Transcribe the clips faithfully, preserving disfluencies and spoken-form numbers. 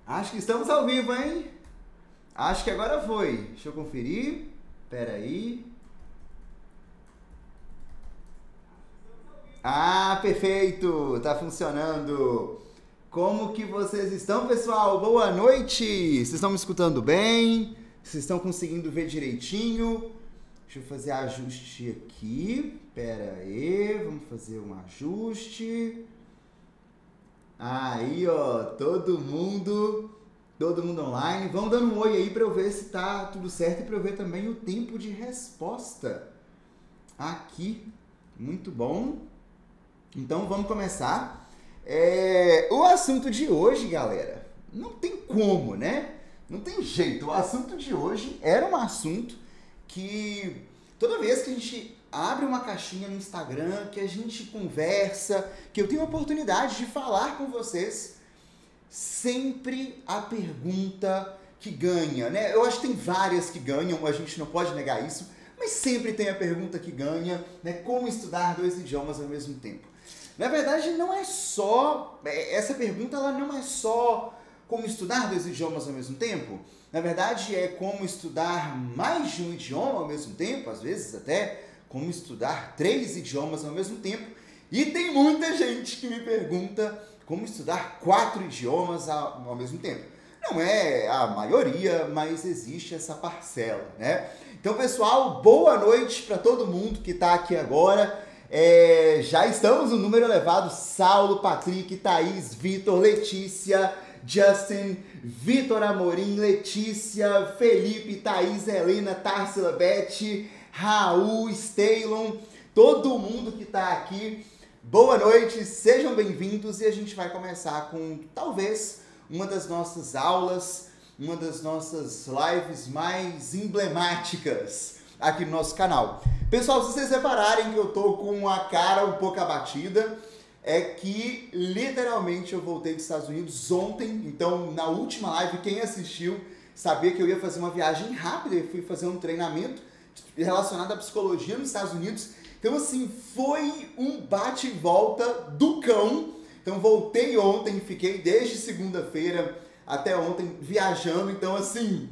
Acho que estamos ao vivo, hein? Acho que agora foi. Deixa eu conferir. Pera aí. Ah, perfeito! Tá funcionando. Como que vocês estão, pessoal? Boa noite! Vocês estão me escutando bem? Vocês estão conseguindo ver direitinho? Deixa eu fazer ajuste aqui. Pera aí, vamos fazer um ajuste. Aí, ó, todo mundo, todo mundo online. Vamos dando um oi aí para eu ver se tá tudo certo e para eu ver também o tempo de resposta aqui. Muito bom. Então vamos começar. É, o assunto de hoje, galera, não tem como, né? Não tem jeito. O assunto de hoje era um assunto que toda vez que a gente abre uma caixinha no Instagram, que a gente conversa, que eu tenho a oportunidade de falar com vocês, sempre a pergunta que ganha, né? Eu acho que tem várias que ganham, a gente não pode negar isso, mas sempre tem a pergunta que ganha, né? Como estudar dois idiomas ao mesmo tempo? Na verdade, não é só... Essa pergunta, ela não é só como estudar dois idiomas ao mesmo tempo. Na verdade, é como estudar mais de um idioma ao mesmo tempo, às vezes até como estudar três idiomas ao mesmo tempo. E tem muita gente que me pergunta como estudar quatro idiomas ao, ao mesmo tempo. Não é a maioria, mas existe essa parcela, né? Então, pessoal, boa noite para todo mundo que está aqui agora. É, já estamos no número elevado. Saulo, Patrick, Thaís, Vitor, Letícia, Justin, Vitor Amorim, Letícia, Felipe, Thaís, Helena, Tarsila, Beth, Raul, Steilon, todo mundo que está aqui. Boa noite, sejam bem-vindos e a gente vai começar com talvez uma das nossas aulas, uma das nossas lives mais emblemáticas aqui no nosso canal. Pessoal, se vocês repararem que eu tô com a cara um pouco abatida, é que literalmente eu voltei dos Estados Unidos ontem, então na última live quem assistiu sabia que eu ia fazer uma viagem rápida, eu fui fazer um treinamento relacionado à psicologia nos Estados Unidos, então assim, foi um bate e volta do cão. Então voltei ontem, fiquei desde segunda-feira até ontem viajando, então assim,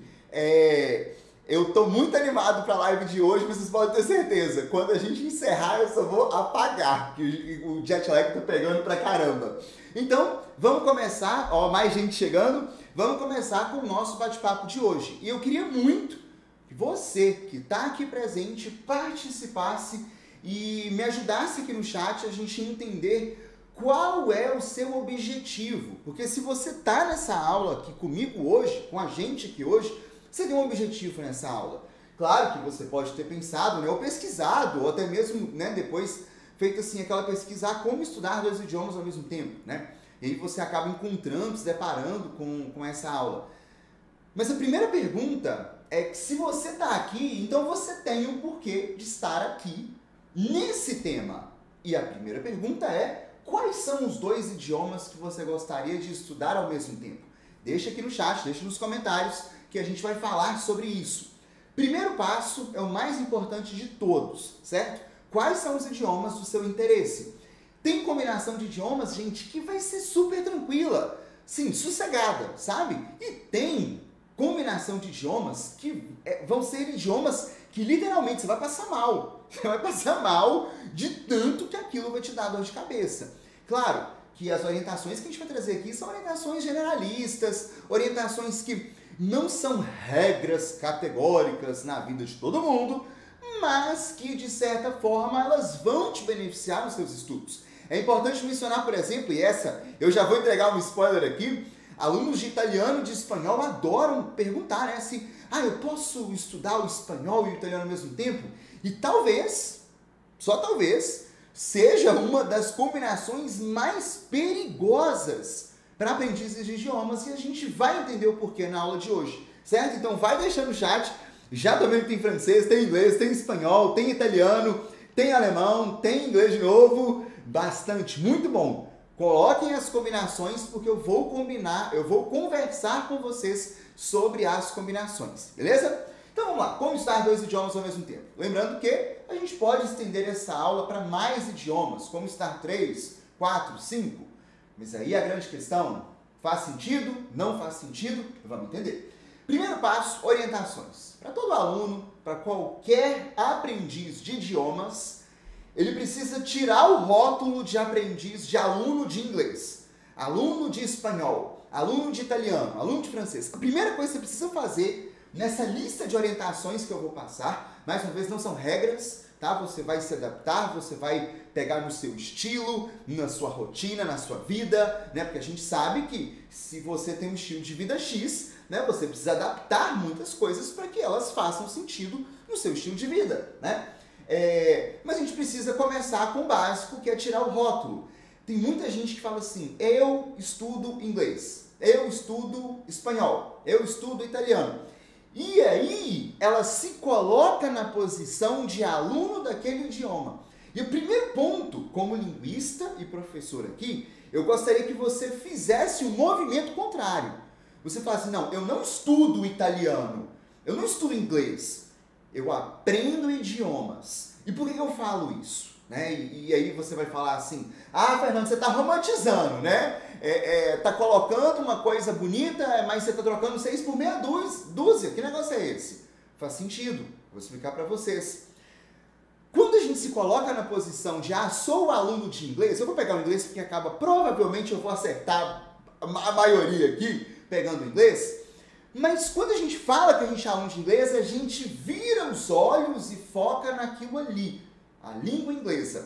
é... eu tô muito animado para a live de hoje, vocês podem ter certeza. Quando a gente encerrar, eu só vou apagar, que o jet lag tá pegando pra caramba. Então, vamos começar, ó, mais gente chegando. Vamos começar com o nosso bate-papo de hoje. E eu queria muito que você, que tá aqui presente, participasse e me ajudasse aqui no chat a gente entender qual é o seu objetivo. Porque se você tá nessa aula aqui comigo hoje, com a gente aqui hoje, você tem um objetivo nessa aula. Claro que você pode ter pensado, né, ou pesquisado, ou até mesmo, né, depois feito assim aquela pesquisa, ah, como estudar dois idiomas ao mesmo tempo, né? E aí você acaba encontrando, se deparando com, com essa aula. Mas a primeira pergunta é que se você está aqui, então você tem um porquê de estar aqui nesse tema. E a primeira pergunta é, quais são os dois idiomas que você gostaria de estudar ao mesmo tempo? Deixa aqui no chat, deixa nos comentários, que a gente vai falar sobre isso. Primeiro passo é o mais importante de todos, certo? Quais são os idiomas do seu interesse? Tem combinação de idiomas, gente, que vai ser super tranquila, sim, sossegada, sabe? E tem combinação de idiomas que é, vão ser idiomas que literalmente você vai passar mal. Você vai passar mal de tanto que aquilo vai te dar dor de cabeça. Claro que as orientações que a gente vai trazer aqui são orientações generalistas, orientações que não são regras categóricas na vida de todo mundo, mas que, de certa forma, elas vão te beneficiar nos seus estudos. É importante mencionar, por exemplo, e essa, eu já vou entregar um spoiler aqui, alunos de italiano e de espanhol adoram perguntar, né, assim, ah, eu posso estudar o espanhol e o italiano ao mesmo tempo? E talvez, só talvez, seja uma das combinações mais perigosas para aprendizes de idiomas, e a gente vai entender o porquê na aula de hoje, certo? Então vai deixando no chat, já tô vendo que tem francês, tem inglês, tem espanhol, tem italiano, tem alemão, tem inglês de novo, bastante, muito bom. Coloquem as combinações porque eu vou combinar, eu vou conversar com vocês sobre as combinações, beleza? Então vamos lá, como estudar dois idiomas ao mesmo tempo? Lembrando que a gente pode estender essa aula para mais idiomas, como estudar três, quatro, cinco. Mas aí a grande questão, Faz sentido? Não faz sentido? Vamos entender. Primeiro passo, orientações. Para todo aluno, para qualquer aprendiz de idiomas, ele precisa tirar o rótulo de aprendiz, de aluno de inglês, aluno de espanhol, aluno de italiano, aluno de francês. A primeira coisa que você precisa fazer nessa lista de orientações que eu vou passar, mais uma vez, não são regras, tá? Você vai se adaptar, você vai pegar no seu estilo, na sua rotina, na sua vida, né? Porque a gente sabe que se você tem um estilo de vida X, né, você precisa adaptar muitas coisas para que elas façam sentido no seu estilo de vida, né? É, mas a gente precisa começar com o básico, que é tirar o rótulo. Tem muita gente que fala assim, eu estudo inglês, eu estudo espanhol, eu estudo italiano. E aí, ela se coloca na posição de aluno daquele idioma. E o primeiro ponto, como linguista e professor aqui, eu gostaria que você fizesse um movimento contrário. Você fala assim, não, eu não estudo italiano, eu não estudo inglês, eu aprendo idiomas. E por que eu falo isso? Né? E, e aí você vai falar assim, ah, Fernando, você está romantizando, né? É, é, tá colocando uma coisa bonita, mas você está trocando seis por meia dúzia. Que negócio é esse? Faz sentido. Vou explicar para vocês. Quando a gente se coloca na posição de, ah, sou aluno de inglês, eu vou pegar o inglês porque acaba, provavelmente eu vou acertar a maioria aqui, pegando o inglês. Mas quando a gente fala que a gente é aluno de inglês, a gente vira os olhos e foca naquilo ali, a língua inglesa.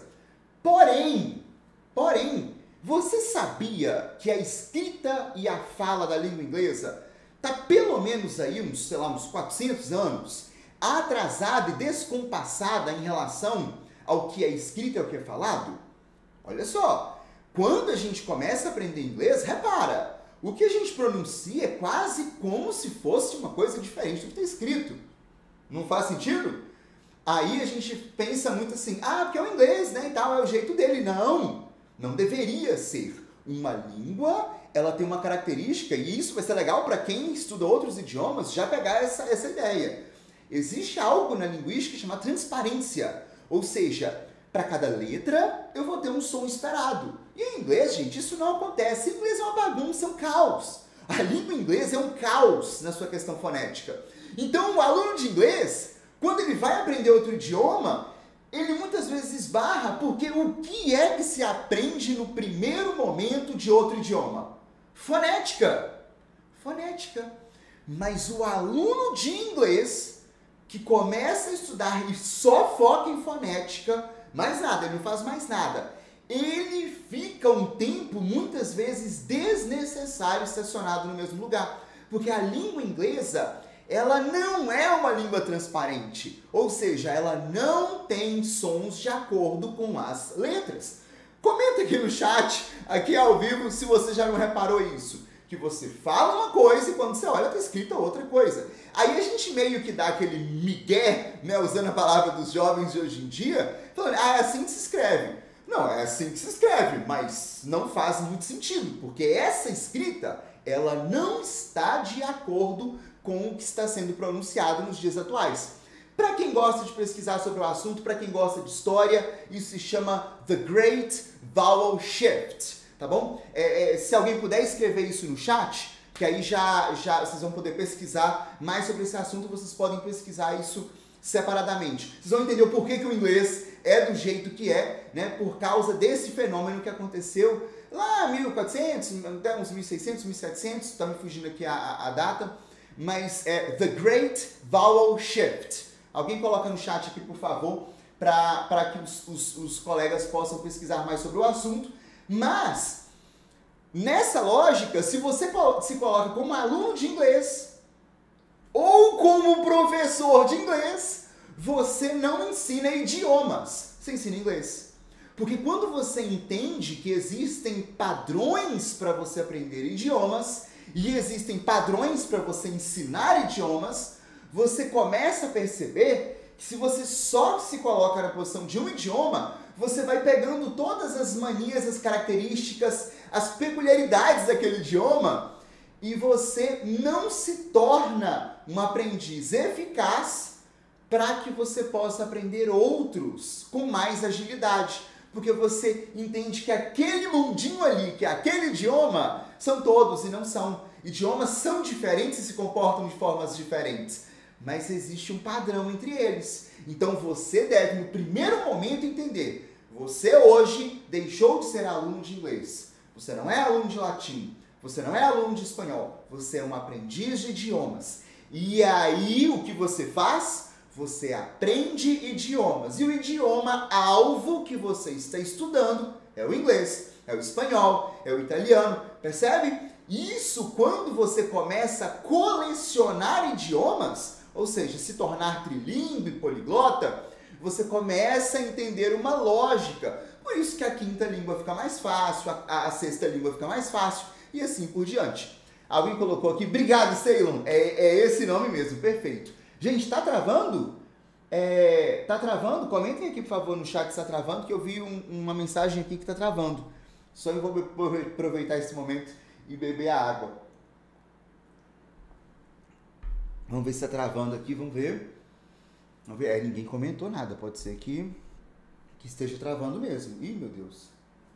Porém, porém, você sabia que a escrita e a fala da língua inglesa está pelo menos aí uns, sei lá, uns quatrocentos anos atrasada e descompassada em relação ao que é escrito e ao que é falado? Olha só, quando a gente começa a aprender inglês, repara, o que a gente pronuncia é quase como se fosse uma coisa diferente do que está escrito. Não faz sentido? Aí a gente pensa muito assim, ah, porque é o inglês, né, e tal, é o jeito dele. Não, não deveria ser. Uma língua, ela tem uma característica, e isso vai ser legal para quem estuda outros idiomas, já pegar essa, essa ideia. Existe algo na linguística chamado transparência, ou seja, para cada letra eu vou ter um som esperado. E em inglês, gente, isso não acontece. Em inglês é uma bagunça, é um caos. A língua inglesa é um caos na sua questão fonética. Então, o aluno de inglês, quando ele vai aprender outro idioma, ele muitas vezes esbarra, porque o que é que se aprende no primeiro momento de outro idioma? Fonética. Fonética. Mas o aluno de inglês que começa a estudar e só foca em fonética, mais nada, ele não faz mais nada. Ele fica um tempo, muitas vezes, desnecessário estacionado no mesmo lugar. Porque a língua inglesa, ela não é uma língua transparente. Ou seja, ela não tem sons de acordo com as letras. Comenta aqui no chat, aqui ao vivo, se você já não reparou isso. Que você fala uma coisa e quando você olha está escrita outra coisa. Aí a gente meio que dá aquele migué, né, usando a palavra dos jovens de hoje em dia, falando, ah, é assim que se escreve. Não, é assim que se escreve, mas não faz muito sentido, porque essa escrita, ela não está de acordo com o que está sendo pronunciado nos dias atuais. Para quem gosta de pesquisar sobre o assunto, para quem gosta de história, isso se chama The Great Vowel Shift. Tá bom? É, é, se alguém puder escrever isso no chat, que aí já, já vocês vão poder pesquisar mais sobre esse assunto, vocês podem pesquisar isso separadamente. Vocês vão entender o porquê que o inglês é do jeito que é, né? Por causa desse fenômeno que aconteceu lá em mil e quatrocentos, até uns mil e seiscentos, mil e setecentos, tá me fugindo aqui a, a, a data, mas é The Great Vowel Shift. Alguém coloca no chat aqui, por favor, para que os, os, os colegas possam pesquisar mais sobre o assunto. Mas, nessa lógica, se você se coloca como aluno de inglês ou como professor de inglês, você não ensina idiomas, você ensina inglês. Porque quando você entende que existem padrões para você aprender idiomas e existem padrões para você ensinar idiomas, você começa a perceber que se você só se coloca na posição de um idioma, você vai pegando todas as manias, as características, as peculiaridades daquele idioma e você não se torna um aprendiz eficaz para que você possa aprender outros com mais agilidade. porque você entende que aquele mundinho ali, que é aquele idioma, são todos e não são. Idiomas são diferentes e se comportam de formas diferentes, mas existe um padrão entre eles. Então você deve, no primeiro momento, entender: você hoje deixou de ser aluno de inglês, você não é aluno de latim, você não é aluno de espanhol, você é um aprendiz de idiomas. E aí o que você faz? Você aprende idiomas. E o idioma alvo que você está estudando é o inglês, é o espanhol, é o italiano. Percebe? Isso, quando você começa a colecionar idiomas, ou seja, se tornar trilíngue, poliglota, você começa a entender uma lógica. Por isso que a quinta língua fica mais fácil, a, a sexta língua fica mais fácil e assim por diante. Alguém colocou aqui, obrigado, Ceylon, é, é esse nome mesmo, perfeito. Gente, tá travando? É, tá travando? Comentem aqui, por favor, no chat se tá travando, que eu vi um, uma mensagem aqui que tá travando. Só eu vou aproveitar esse momento e beber a água. Vamos ver se tá travando aqui, vamos ver. Vamos ver. É, ninguém comentou nada, pode ser que, que esteja travando mesmo. Ih, meu Deus.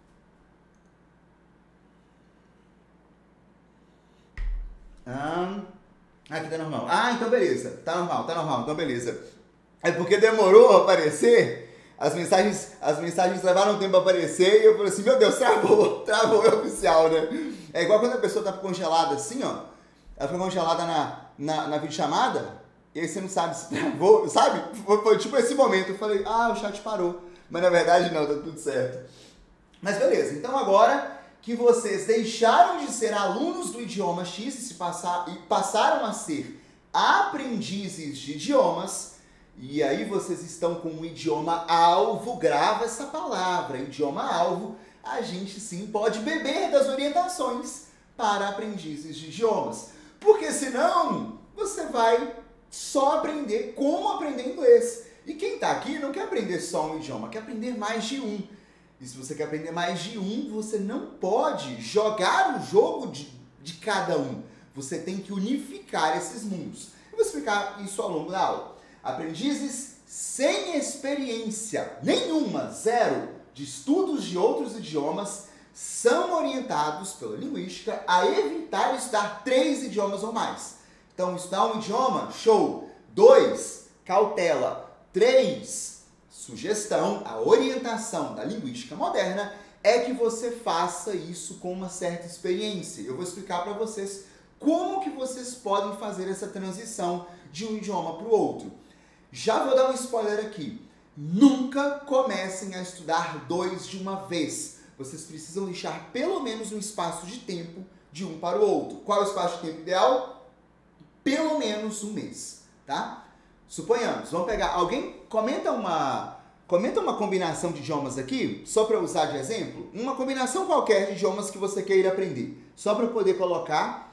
Ah, aqui tá normal. Ah, então beleza. Tá normal, tá normal, então beleza. É porque demorou a aparecer, as mensagens, as mensagens levaram um tempo a aparecer e eu falei assim, meu Deus, travou, travou, é oficial, né? É igual quando a pessoa tá congelada assim, ó, ela fica congelada na, na, na videochamada, e aí você não sabe se travou, sabe? Foi, foi tipo esse momento, eu falei, ah, o chat parou, mas na verdade não, tá tudo certo. Mas beleza, então agora que vocês deixaram de ser alunos do idioma X e, se passar, e passaram a ser aprendizes de idiomas, e aí vocês estão com o idioma alvo, grava essa palavra, idioma alvo, a gente sim pode beber das orientações para aprendizes de idiomas. Porque senão você vai só aprender como aprender inglês. E quem está aqui não quer aprender só um idioma, quer aprender mais de um. E se você quer aprender mais de um, você não pode jogar o jogo de, de cada um. Você tem que unificar esses mundos. Eu vou explicar isso ao longo da aula. Aprendizes sem experiência nenhuma, zero, de estudos de outros idiomas, são orientados pela linguística a evitar estudar três idiomas ou mais. Então, estudar um idioma, show. Dois, cautela. Três, sugestão, a orientação da linguística moderna é que você faça isso com uma certa experiência. Eu vou explicar para vocês como que vocês podem fazer essa transição de um idioma para o outro. Já vou dar um spoiler aqui. Nunca comecem a estudar dois de uma vez. Vocês precisam deixar pelo menos um espaço de tempo de um para o outro. Qual é o espaço de tempo ideal? Pelo menos um mês, tá? Suponhamos, vamos pegar, alguém comenta uma, comenta uma combinação de idiomas aqui, só para usar de exemplo, uma combinação qualquer de idiomas que você queira aprender, só para poder colocar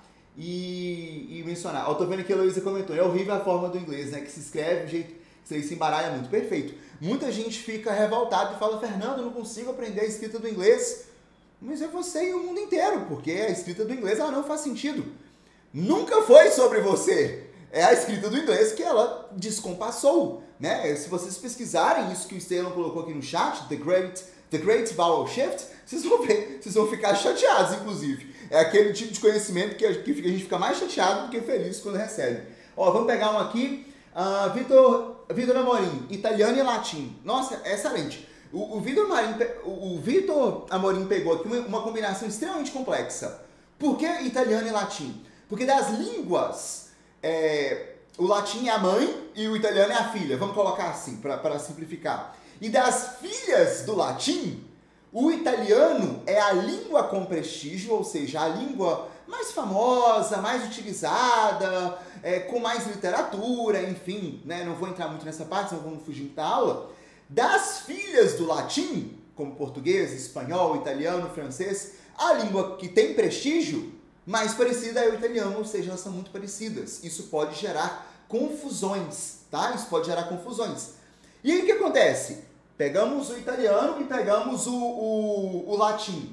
e, e mencionar. Eu tô vendo que a Heloísa comentou, é horrível a forma do inglês, né, que se escreve, o jeito que você se embaralha muito, perfeito. Muita gente fica revoltada e fala, Fernando, eu não consigo aprender a escrita do inglês, mas é você e o mundo inteiro, porque a escrita do inglês ela não faz sentido. Nunca foi sobre você. É a escrita do inglês que ela descompassou, né? Se vocês pesquisarem isso que o Esteban colocou aqui no chat, The Great, the great Vowel Shift, vocês vão ver, vocês vão ficar chateados, inclusive. É aquele tipo de conhecimento que a, que a gente fica mais chateado do que feliz quando recebe. Ó, vamos pegar um aqui. Uh, Vitor, Vitor Amorim, italiano e latim. Nossa, é excelente. O, o Vitor Amorim, o Vitor Amorim pegou aqui uma, uma combinação extremamente complexa. Por que italiano e latim? Porque das línguas, é, o latim é a mãe e o italiano é a filha. Vamos colocar assim, para simplificar. E das filhas do latim, o italiano é a língua com prestígio, ou seja, a língua mais famosa, mais utilizada, é, com mais literatura, enfim, né? Não vou entrar muito nessa parte, senão vamos fugir da aula. Das filhas do latim, como português, espanhol, italiano, francês, a língua que tem prestígio mais parecida é o italiano, ou seja, elas são muito parecidas. Isso pode gerar confusões, tá? Isso pode gerar confusões. E aí o que acontece? Pegamos o italiano e pegamos o, o, o latim.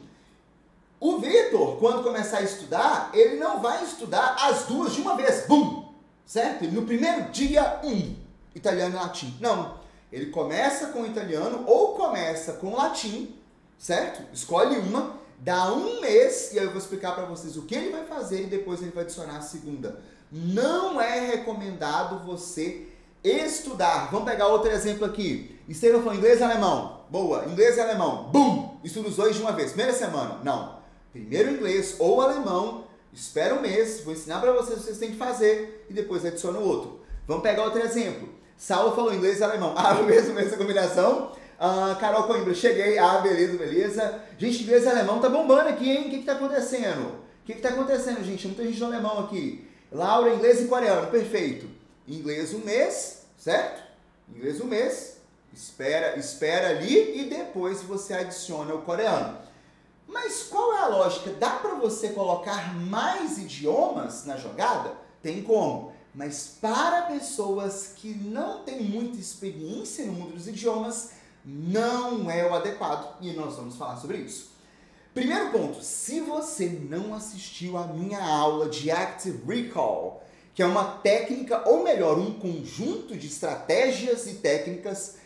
O Vitor, quando começar a estudar, ele não vai estudar as duas de uma vez, bum, certo? No primeiro dia, um, italiano e latim. Não, Ele começa com o italiano ou começa com o latim, certo? Escolhe uma, dá um mês e aí eu vou explicar para vocês o que ele vai fazer e depois ele vai adicionar a segunda. Não é recomendado você estudar. Vamos pegar outro exemplo aqui. Estevam falou inglês e alemão. Boa, inglês e alemão. Bum! Estuda os dois de uma vez. Primeira semana. Não. Primeiro inglês ou alemão. Espera um mês. Vou ensinar para vocês o que vocês têm que fazer e depois adiciona o outro. Vamos pegar outro exemplo. Saulo falou inglês e alemão. Ah, mesmo essa combinação. Ah, Carol Coimbra, cheguei. Ah, beleza, beleza. Gente, inglês e alemão tá bombando aqui, hein? O que que tá acontecendo? O que que tá acontecendo, gente? Muita gente no alemão aqui. Laura, inglês e coreano. Perfeito. Inglês um mês, certo? Inglês um mês. Espera, espera ali e depois você adiciona o coreano. Mas qual é a lógica? Dá para você colocar mais idiomas na jogada? Tem como. Mas para pessoas que não têm muita experiência no mundo dos idiomas, não é o adequado. E nós vamos falar sobre isso. Primeiro ponto, se você não assistiu a minha aula de Active Recall, que é uma técnica, ou melhor, um conjunto de estratégias e técnicas,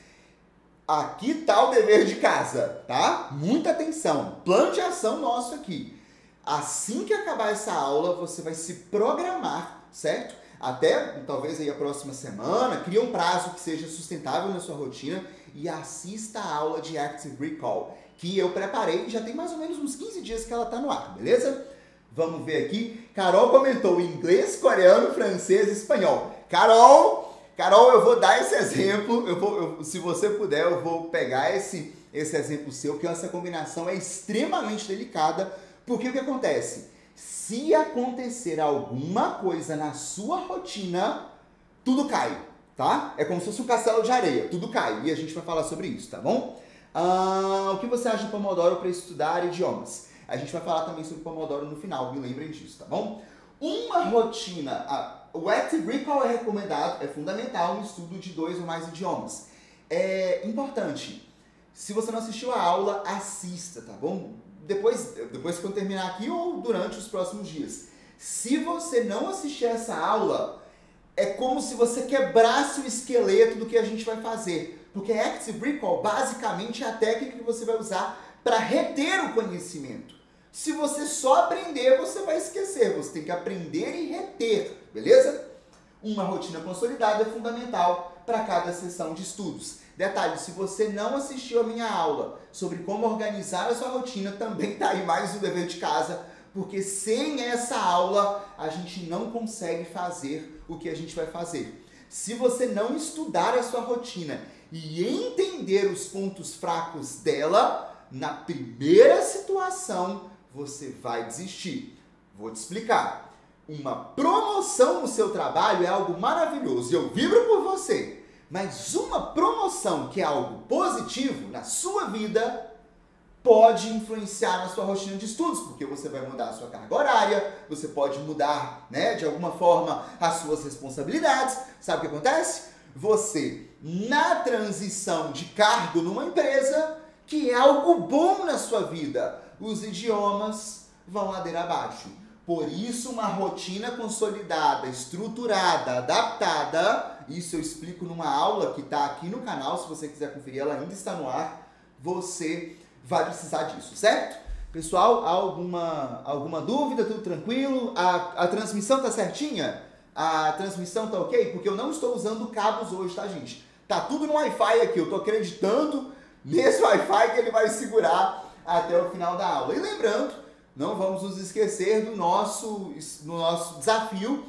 aqui tá o dever de casa, tá? Muita atenção, plano de ação nosso aqui. Assim que acabar essa aula, você vai se programar, certo? Até, talvez aí a próxima semana, cria um prazo que seja sustentável na sua rotina e assista a aula de Active Recall, que eu preparei, já tem mais ou menos uns quinze dias que ela tá no ar, beleza? Vamos ver aqui. Carol comentou inglês, coreano, francês e espanhol. Carol, Carol, eu vou dar esse exemplo. Eu vou, eu, se você puder, eu vou pegar esse, esse exemplo seu, que essa combinação é extremamente delicada. Porque o que acontece? Se acontecer alguma coisa na sua rotina, tudo cai, tá? É como se fosse um castelo de areia, tudo cai. E a gente vai falar sobre isso, tá bom? Ah, o que você acha de Pomodoro para estudar idiomas? A gente vai falar também sobre Pomodoro no final, me lembrem disso, tá bom? Uma rotina, a, o Active Recall é recomendado, é fundamental no estudo de dois ou mais idiomas. É importante, se você não assistiu a aula, assista, tá bom? Depois, depois que eu terminar aqui ou durante os próximos dias. Se você não assistir essa aula, é como se você quebrasse o esqueleto do que a gente vai fazer. Porque Active Recall basicamente é a técnica que você vai usar para reter o conhecimento. Se você só aprender, você vai esquecer. Você tem que aprender e reter, beleza? Uma rotina consolidada é fundamental para cada sessão de estudos. Detalhe, se você não assistiu a minha aula sobre como organizar a sua rotina, também está aí mais um dever de casa, porque sem essa aula a gente não consegue fazer o que a gente vai fazer. Se você não estudar a sua rotina e entender os pontos fracos dela, na primeira situação você vai desistir. Vou te explicar. Uma promoção no seu trabalho é algo maravilhoso e eu vibro por você. Mas uma promoção que é algo positivo na sua vida pode influenciar na sua rotina de estudos, porque você vai mudar a sua carga horária, você pode mudar, né, de alguma forma as suas responsabilidades. Sabe o que acontece? Você, na transição de cargo numa empresa, que é algo bom na sua vida, os idiomas vão ladeira abaixo. Por isso, uma rotina consolidada, estruturada, adaptada, isso eu explico numa aula que está aqui no canal, se você quiser conferir, ela ainda está no ar, você vai precisar disso, certo? Pessoal, alguma, alguma dúvida? Tudo tranquilo? A, a transmissão tá certinha? A transmissão tá ok? Porque eu não estou usando cabos hoje, tá, gente? Tá tudo no Wi-Fi aqui, eu tô acreditando nesse Wi-Fi que ele vai segurar até o final da aula. E lembrando, não vamos nos esquecer do nosso, do nosso desafio.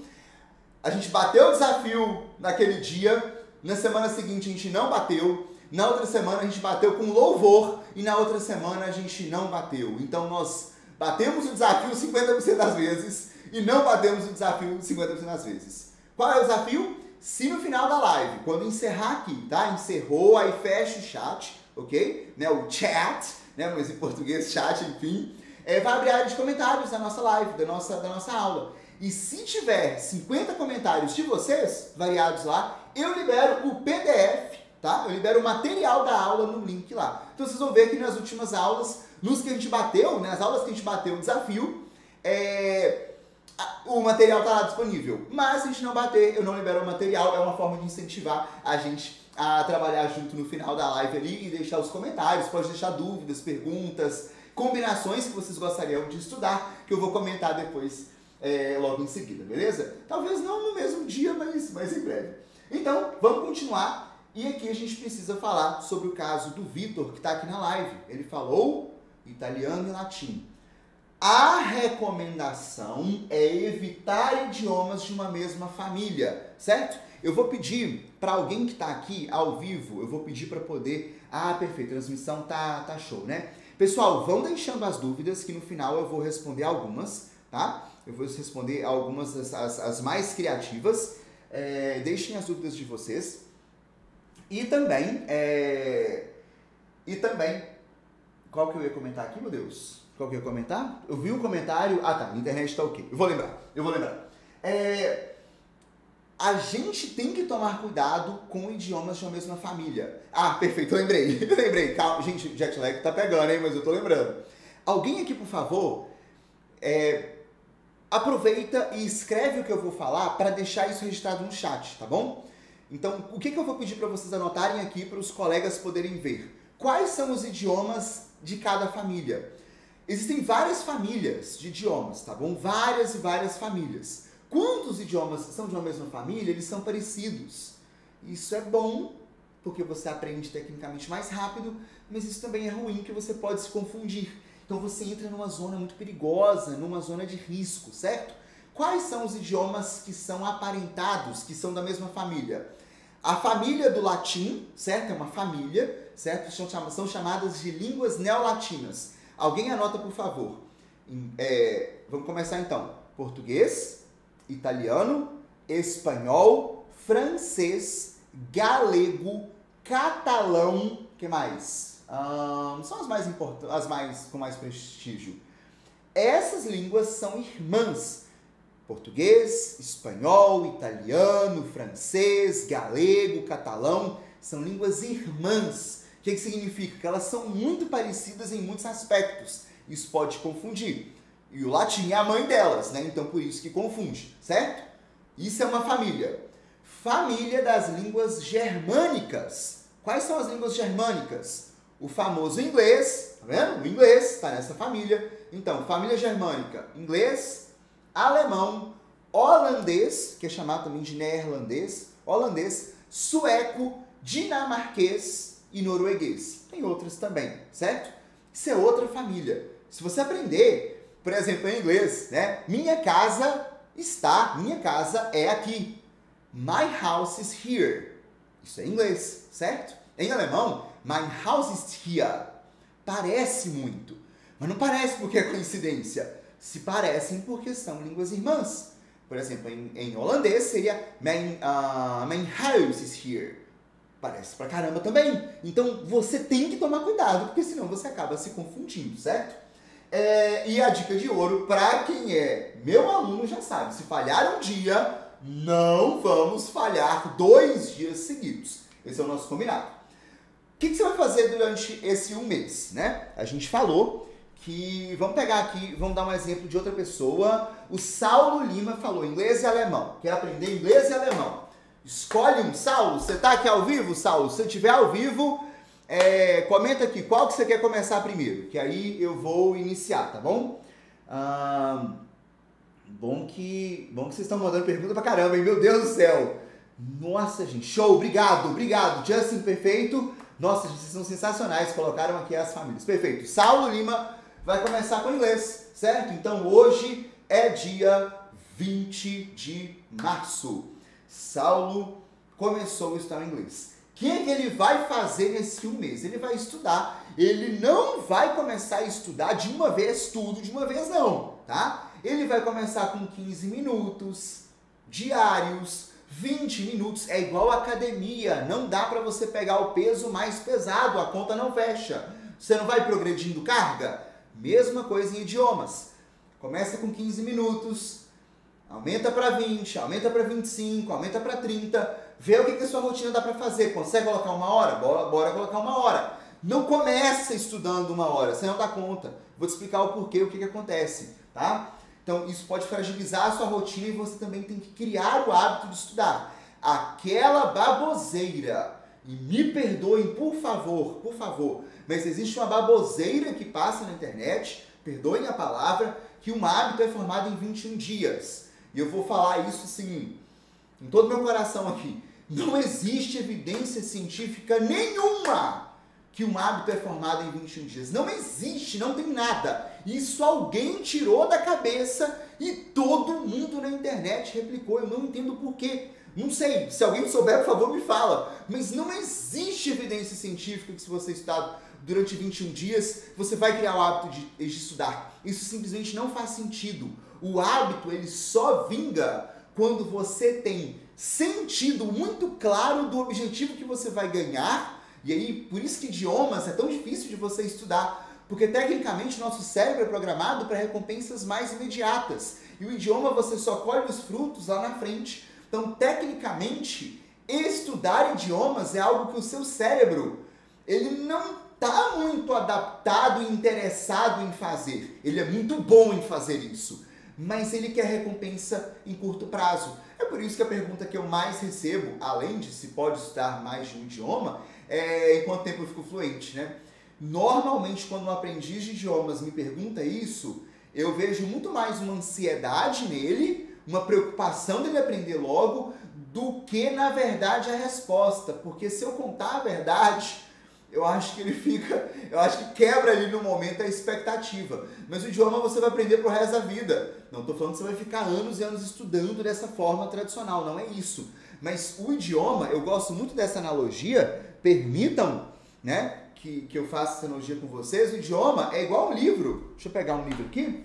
A gente bateu o desafio naquele dia, na semana seguinte a gente não bateu, na outra semana a gente bateu com louvor e na outra semana a gente não bateu. Então nós batemos o desafio cinquenta por cento das vezes e não batemos o desafio cinquenta por cento das vezes. Qual é o desafio? Se no final da live, quando encerrar aqui, tá? Encerrou, aí fecha o chat, ok? Né? O chat, né? Mas em português chat, enfim. É, vai abrir a área de comentários da nossa live, da nossa, da nossa aula. E se tiver cinquenta comentários de vocês, variados lá, eu libero o P D F, tá? Eu libero o material da aula no link lá. Então vocês vão ver que nas últimas aulas, nos que a gente bateu, né, nas aulas que a gente bateu o desafio, é, o material está lá disponível. Mas se a gente não bater, eu não libero o material, é uma forma de incentivar a gente a trabalhar junto no final da live ali e deixar os comentários, pode deixar dúvidas, perguntas, combinações que vocês gostariam de estudar, que eu vou comentar depois, é, logo em seguida, beleza? Talvez não no mesmo dia, mas, mas em breve. Então, vamos continuar. E aqui a gente precisa falar sobre o caso do Vitor, que está aqui na live. Ele falou italiano e latim. A recomendação é evitar idiomas de uma mesma família, certo? Eu vou pedir para alguém que está aqui ao vivo, eu vou pedir para poder... Ah, perfeito, a transmissão tá, tá show, né? Pessoal, vão deixando as dúvidas que no final eu vou responder algumas, tá? Eu vou responder algumas das as, as mais criativas. É, deixem as dúvidas de vocês. E também, é, e também, qual que eu ia comentar aqui, meu Deus? Qual que eu ia comentar? Eu vi um comentário, ah tá, a internet tá ok, eu vou lembrar, eu vou lembrar. É, a gente tem que tomar cuidado com idiomas de uma mesma família. Ah, perfeito, eu lembrei, eu lembrei, calma, gente, jet lag tá pegando, hein, mas eu tô lembrando. Alguém aqui, por favor, é, aproveita e escreve o que eu vou falar para deixar isso registrado no chat, tá bom? Então, o que, que eu vou pedir para vocês anotarem aqui para os colegas poderem ver? Quais são os idiomas de cada família? Existem várias famílias de idiomas, tá bom? Várias e várias famílias. Quando os idiomas são de uma mesma família, eles são parecidos. Isso é bom, porque você aprende tecnicamente mais rápido, mas isso também é ruim, que você pode se confundir. Então você entra numa zona muito perigosa, numa zona de risco, certo? Quais são os idiomas que são aparentados, que são da mesma família? A família do latim, certo? É uma família, certo? São chamadas de línguas neolatinas. Alguém anota, por favor. É, vamos começar então. Português, italiano, espanhol, francês, galego, catalão, que mais? Hum, são as mais importantes, as mais com mais prestígio. Essas línguas são irmãs. Português, espanhol, italiano, francês, galego, catalão, são línguas irmãs. O que, que significa? Que elas são muito parecidas em muitos aspectos. Isso pode confundir. E o latim é a mãe delas, né? Então por isso que confunde, certo? Isso é uma família. Família das línguas germânicas. Quais são as línguas germânicas? O famoso inglês, tá vendo? O inglês está nessa família. Então, família germânica, inglês, alemão, holandês, que é chamado também de neerlandês, holandês, sueco, dinamarquês e norueguês. Tem outras também, certo? Isso é outra família. Se você aprender, por exemplo, em inglês, né? Minha casa está, minha casa é aqui. My house is here. Isso é inglês, certo? Em alemão, mein Haus ist hier. Parece muito, mas não parece porque é coincidência. Se parecem porque são línguas irmãs. Por exemplo, em, em holandês seria mein, uh, mein Haus is here. Parece pra caramba também. Então você tem que tomar cuidado, porque senão você acaba se confundindo, certo? É, e a dica de ouro, pra quem é meu aluno já sabe, se falhar um dia, não vamos falhar dois dias seguidos. Esse é o nosso combinado. O que, que você vai fazer durante esse um mês, né? A gente falou que, vamos pegar aqui, vamos dar um exemplo de outra pessoa. O Saulo Lima falou inglês e alemão. Quer aprender inglês e alemão? Escolhe um. Saulo, você tá aqui ao vivo, Saulo? Se você estiver ao vivo, é, comenta aqui qual que você quer começar primeiro, que aí eu vou iniciar, tá bom? Ah, bom, que, bom que vocês estão mandando pergunta pra caramba, hein? Meu Deus do céu! Nossa, gente, show! Obrigado, obrigado! Justin, perfeito! Nossa, vocês são sensacionais, colocaram aqui as famílias. Perfeito. Saulo Lima vai começar com inglês, certo? Então hoje é dia vinte de março. Saulo começou a estudar inglês. O que, que ele vai fazer nesse um mês? Ele vai estudar. Ele não vai começar a estudar de uma vez tudo, de uma vez não, tá? Ele vai começar com quinze minutos diários. vinte minutos é igual academia, não dá para você pegar o peso mais pesado, a conta não fecha. Você não vai progredindo carga? Mesma coisa em idiomas. Começa com quinze minutos, aumenta para vinte, aumenta para vinte e cinco, aumenta para trinta, vê o que, que a sua rotina dá para fazer. Consegue colocar uma hora? Bora, bora colocar uma hora. Não começa estudando uma hora, você não dá conta. Vou te explicar o porquê, o que, que acontece, tá? Então, isso pode fragilizar a sua rotina e você também tem que criar o hábito de estudar. Aquela baboseira E me perdoem, por favor, por favor, mas existe uma baboseira que passa na internet, perdoem a palavra, que um hábito é formado em vinte e um dias. E eu vou falar isso assim, com todo o meu coração aqui. Não existe evidência científica nenhuma que um hábito é formado em vinte e um dias. Não existe, não tem nada. Isso alguém tirou da cabeça e todo mundo na internet replicou. Eu não entendo por quê. Não sei, se alguém souber, por favor, me fala. Mas não existe evidência científica que se você estudar durante vinte e um dias, você vai criar o hábito de, de estudar. Isso simplesmente não faz sentido. O hábito, ele só vinga quando você tem sentido muito claro do objetivo que você vai ganhar. E aí, por isso que idiomas é tão difícil de você estudar. Porque, tecnicamente, nosso cérebro é programado para recompensas mais imediatas. E o idioma, você só colhe os frutos lá na frente. Então, tecnicamente, estudar idiomas é algo que o seu cérebro, ele não está muito adaptado e interessado em fazer. Ele é muito bom em fazer isso, mas ele quer recompensa em curto prazo. É por isso que a pergunta que eu mais recebo, além de se pode estudar mais de um idioma, é em quanto tempo eu fico fluente, né? Normalmente, quando um aprendiz de idiomas me pergunta isso, eu vejo muito mais uma ansiedade nele, uma preocupação dele aprender logo, do que, na verdade, a resposta. Porque se eu contar a verdade, eu acho que ele fica, eu acho que quebra ali no momento a expectativa. Mas o idioma você vai aprender pro resto da vida. Não estou falando que você vai ficar anos e anos estudando dessa forma tradicional, não é isso. Mas o idioma, eu gosto muito dessa analogia, permitam, né, que, que eu faça essa analogia com vocês. O idioma é igual um livro. Deixa eu pegar um livro aqui.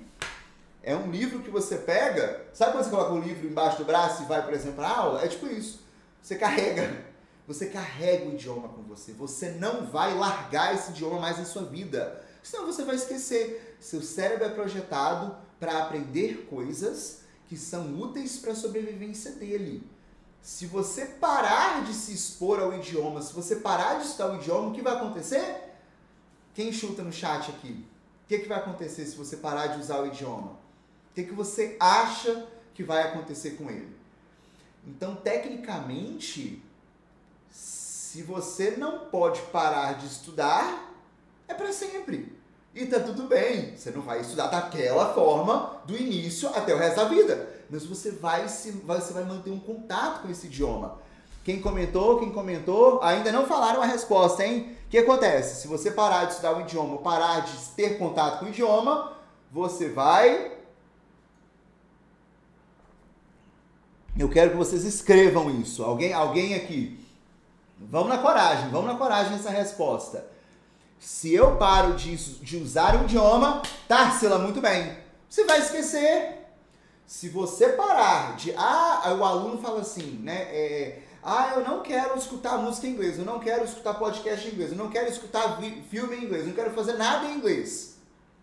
É um livro que você pega, sabe quando você coloca o livro embaixo do braço e vai, por exemplo, para a aula? É tipo isso. Você carrega. Você carrega o idioma com você. Você não vai largar esse idioma mais na sua vida. Senão você vai esquecer. Seu cérebro é projetado para aprender coisas que são úteis para a sobrevivência dele. Se você parar de se expor ao idioma, se você parar de estudar o idioma, o que vai acontecer? Quem chuta no chat aqui? O que, que vai acontecer se você parar de usar o idioma? O que, que você acha que vai acontecer com ele? Então, tecnicamente, se você não pode parar de estudar, é para sempre. E tá tudo bem. Você não vai estudar daquela forma do início até o resto da vida. Mas você vai, se, você vai manter um contato com esse idioma. Quem comentou, quem comentou, ainda não falaram a resposta, hein? O que acontece? Se você parar de estudar o idioma, parar de ter contato com o idioma, você vai... Eu quero que vocês escrevam isso. Alguém, alguém aqui. Vamos na coragem, vamos na coragem nessa resposta. Se eu paro de, de usar o idioma, Tarsila, muito bem. Você vai esquecer. Se você parar de... Ah, o aluno fala assim, né? É, ah, eu não quero escutar música em inglês, eu não quero escutar podcast em inglês, eu não quero escutar filme em inglês, eu não quero fazer nada em inglês.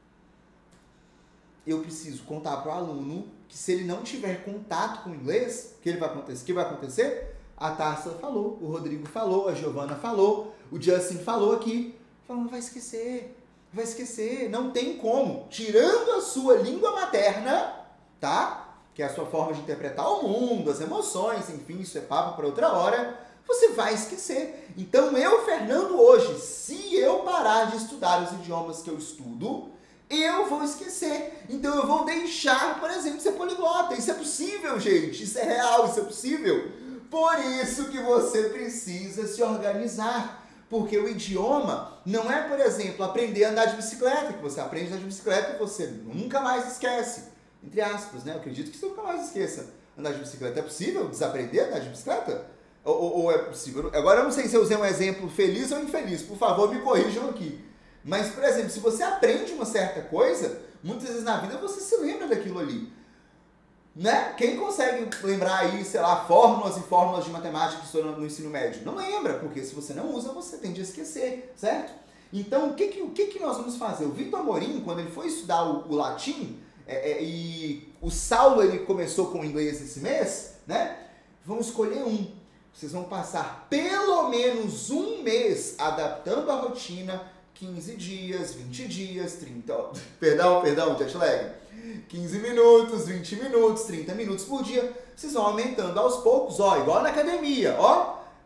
Eu preciso contar para o aluno que se ele não tiver contato com o inglês, o que ele vai acontecer? O que vai acontecer? A Tarsila falou, o Rodrigo falou, a Giovana falou, o Justin falou aqui. Falou, vai esquecer, vai esquecer, não tem como. Tirando a sua língua materna, tá? Que é a sua forma de interpretar o mundo, as emoções, enfim, isso é papo para outra hora, você vai esquecer. Então eu, Fernando, hoje, se eu parar de estudar os idiomas que eu estudo, eu vou esquecer. Então eu vou deixar, por exemplo, de ser poliglota. Isso é possível, gente. Isso é real, isso é possível. Por isso que você precisa se organizar. Porque o idioma não é, por exemplo, aprender a andar de bicicleta, que você aprende a andar de bicicleta e você nunca mais esquece. Entre aspas, né? Eu acredito que você nunca mais esqueça andar de bicicleta. É possível desaprender a andar de bicicleta? Ou, ou, ou é possível? Agora eu não sei se eu usei um exemplo feliz ou infeliz. Por favor, me corrijam aqui. Mas, por exemplo, se você aprende uma certa coisa, muitas vezes na vida você se lembra daquilo ali. Né? Quem consegue lembrar aí, sei lá, fórmulas e fórmulas de matemática que estão no ensino médio? Não lembra, porque se você não usa, você tende a esquecer, certo? Então, o que, que, o que, que nós vamos fazer? O Victor Amorim, quando ele foi estudar o, o latim, é, é, e o Saulo ele começou com o inglês esse mês, né? Vamos escolher um. Vocês vão passar pelo menos um mês adaptando a rotina, quinze dias, vinte dias, trinta... Perdão, perdão, jet lag. quinze minutos, vinte minutos, trinta minutos por dia. Vocês vão aumentando aos poucos, ó, igual na academia, ó.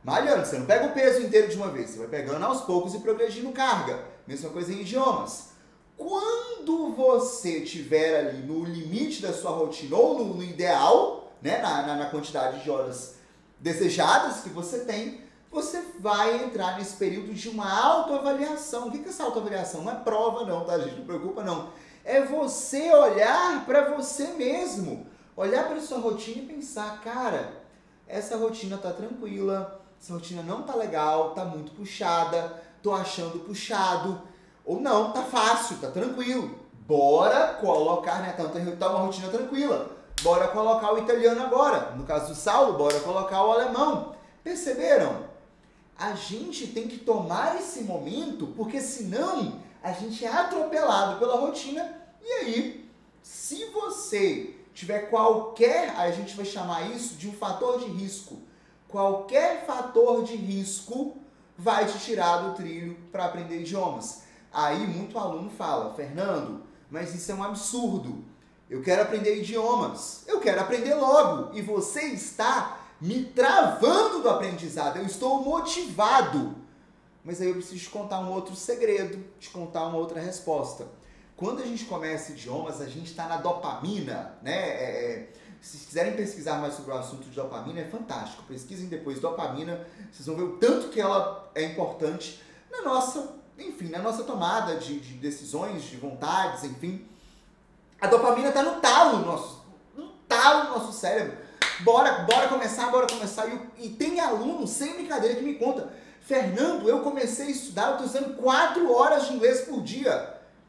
malhando. Você não pega o peso inteiro de uma vez, você vai pegando aos poucos e progredindo carga. Mesma coisa em idiomas. Quando você estiver ali no limite da sua rotina ou no, no ideal, né, na, na, na quantidade de horas desejadas que você tem, você vai entrar nesse período de uma autoavaliação. O que é essa autoavaliação? Não é prova não, tá, gente? Não preocupa não. É você olhar para você mesmo. Olhar para sua rotina e pensar, cara, essa rotina tá tranquila, essa rotina não tá legal, tá muito puxada, tô achando puxado. Ou não, tá fácil, tá tranquilo. Bora colocar, né? Então tá uma rotina tranquila. Bora colocar o italiano agora. No caso do Saulo, bora colocar o alemão. Perceberam? A gente tem que tomar esse momento, porque senão a gente é atropelado pela rotina. E aí, se você tiver qualquer, a gente vai chamar isso de um fator de risco. Qualquer fator de risco vai te tirar do trilho para aprender idiomas. Aí muito aluno fala, Fernando, mas isso é um absurdo. Eu quero aprender idiomas, eu quero aprender logo. E você está me travando do aprendizado, eu estou motivado. Mas aí eu preciso te contar um outro segredo, te contar uma outra resposta. Quando a gente começa idiomas, a gente está na dopamina, né? É, se quiserem pesquisar mais sobre o assunto de dopamina, é fantástico. Pesquisem depois dopamina, vocês vão ver o tanto que ela é importante na nossa, enfim, na nossa tomada de, de decisões, de vontades, enfim. A dopamina está no talo, no nosso, no talo do nosso cérebro. Bora, bora começar, bora começar. E, e tem aluno, sem brincadeira, que me conta, Fernando, eu comecei a estudar, eu estou estudando quatro horas de inglês por dia.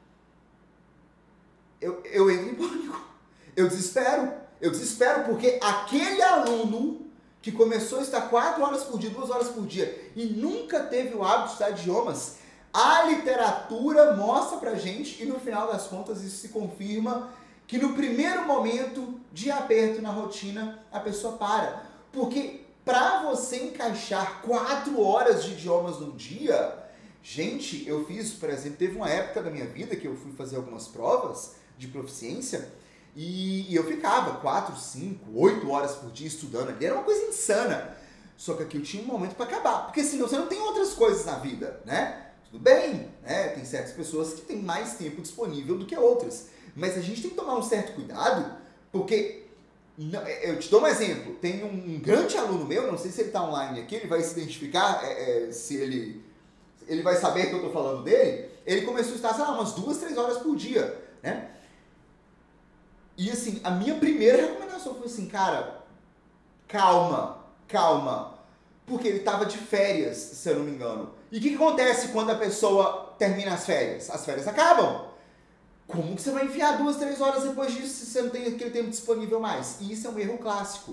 Eu, eu entro em pânico, eu desespero, eu desespero porque aquele aluno que começou a estudar quatro horas por dia, duas horas por dia e nunca teve o hábito de estudar idiomas, a literatura mostra pra gente e no final das contas isso se confirma que no primeiro momento de aperto na rotina a pessoa para. Porque para você encaixar quatro horas de idiomas num dia, gente, eu fiz, por exemplo, teve uma época da minha vida que eu fui fazer algumas provas de proficiência e, e eu ficava quatro, cinco, oito horas por dia estudando ali. Era uma coisa insana. Só que aqui eu tinha um momento para acabar. Porque senão você não tem outras coisas na vida, né? Tudo bem, né? Tem certas pessoas que têm mais tempo disponível do que outras. Mas a gente tem que tomar um certo cuidado, porque... Eu te dou um exemplo. Tem um grande aluno meu, não sei se ele está online aqui, ele vai se identificar, é, é, se ele... Ele vai saber que eu estou falando dele. Ele começou a estudar, sei lá, umas duas, três horas por dia, né? E assim, a minha primeira recomendação foi assim, cara, calma, calma. Porque ele estava de férias, se eu não me engano. E o que, que acontece quando a pessoa termina as férias? As férias acabam. Como que você vai enfiar duas, três horas depois disso se você não tem aquele tempo disponível mais? E isso é um erro clássico.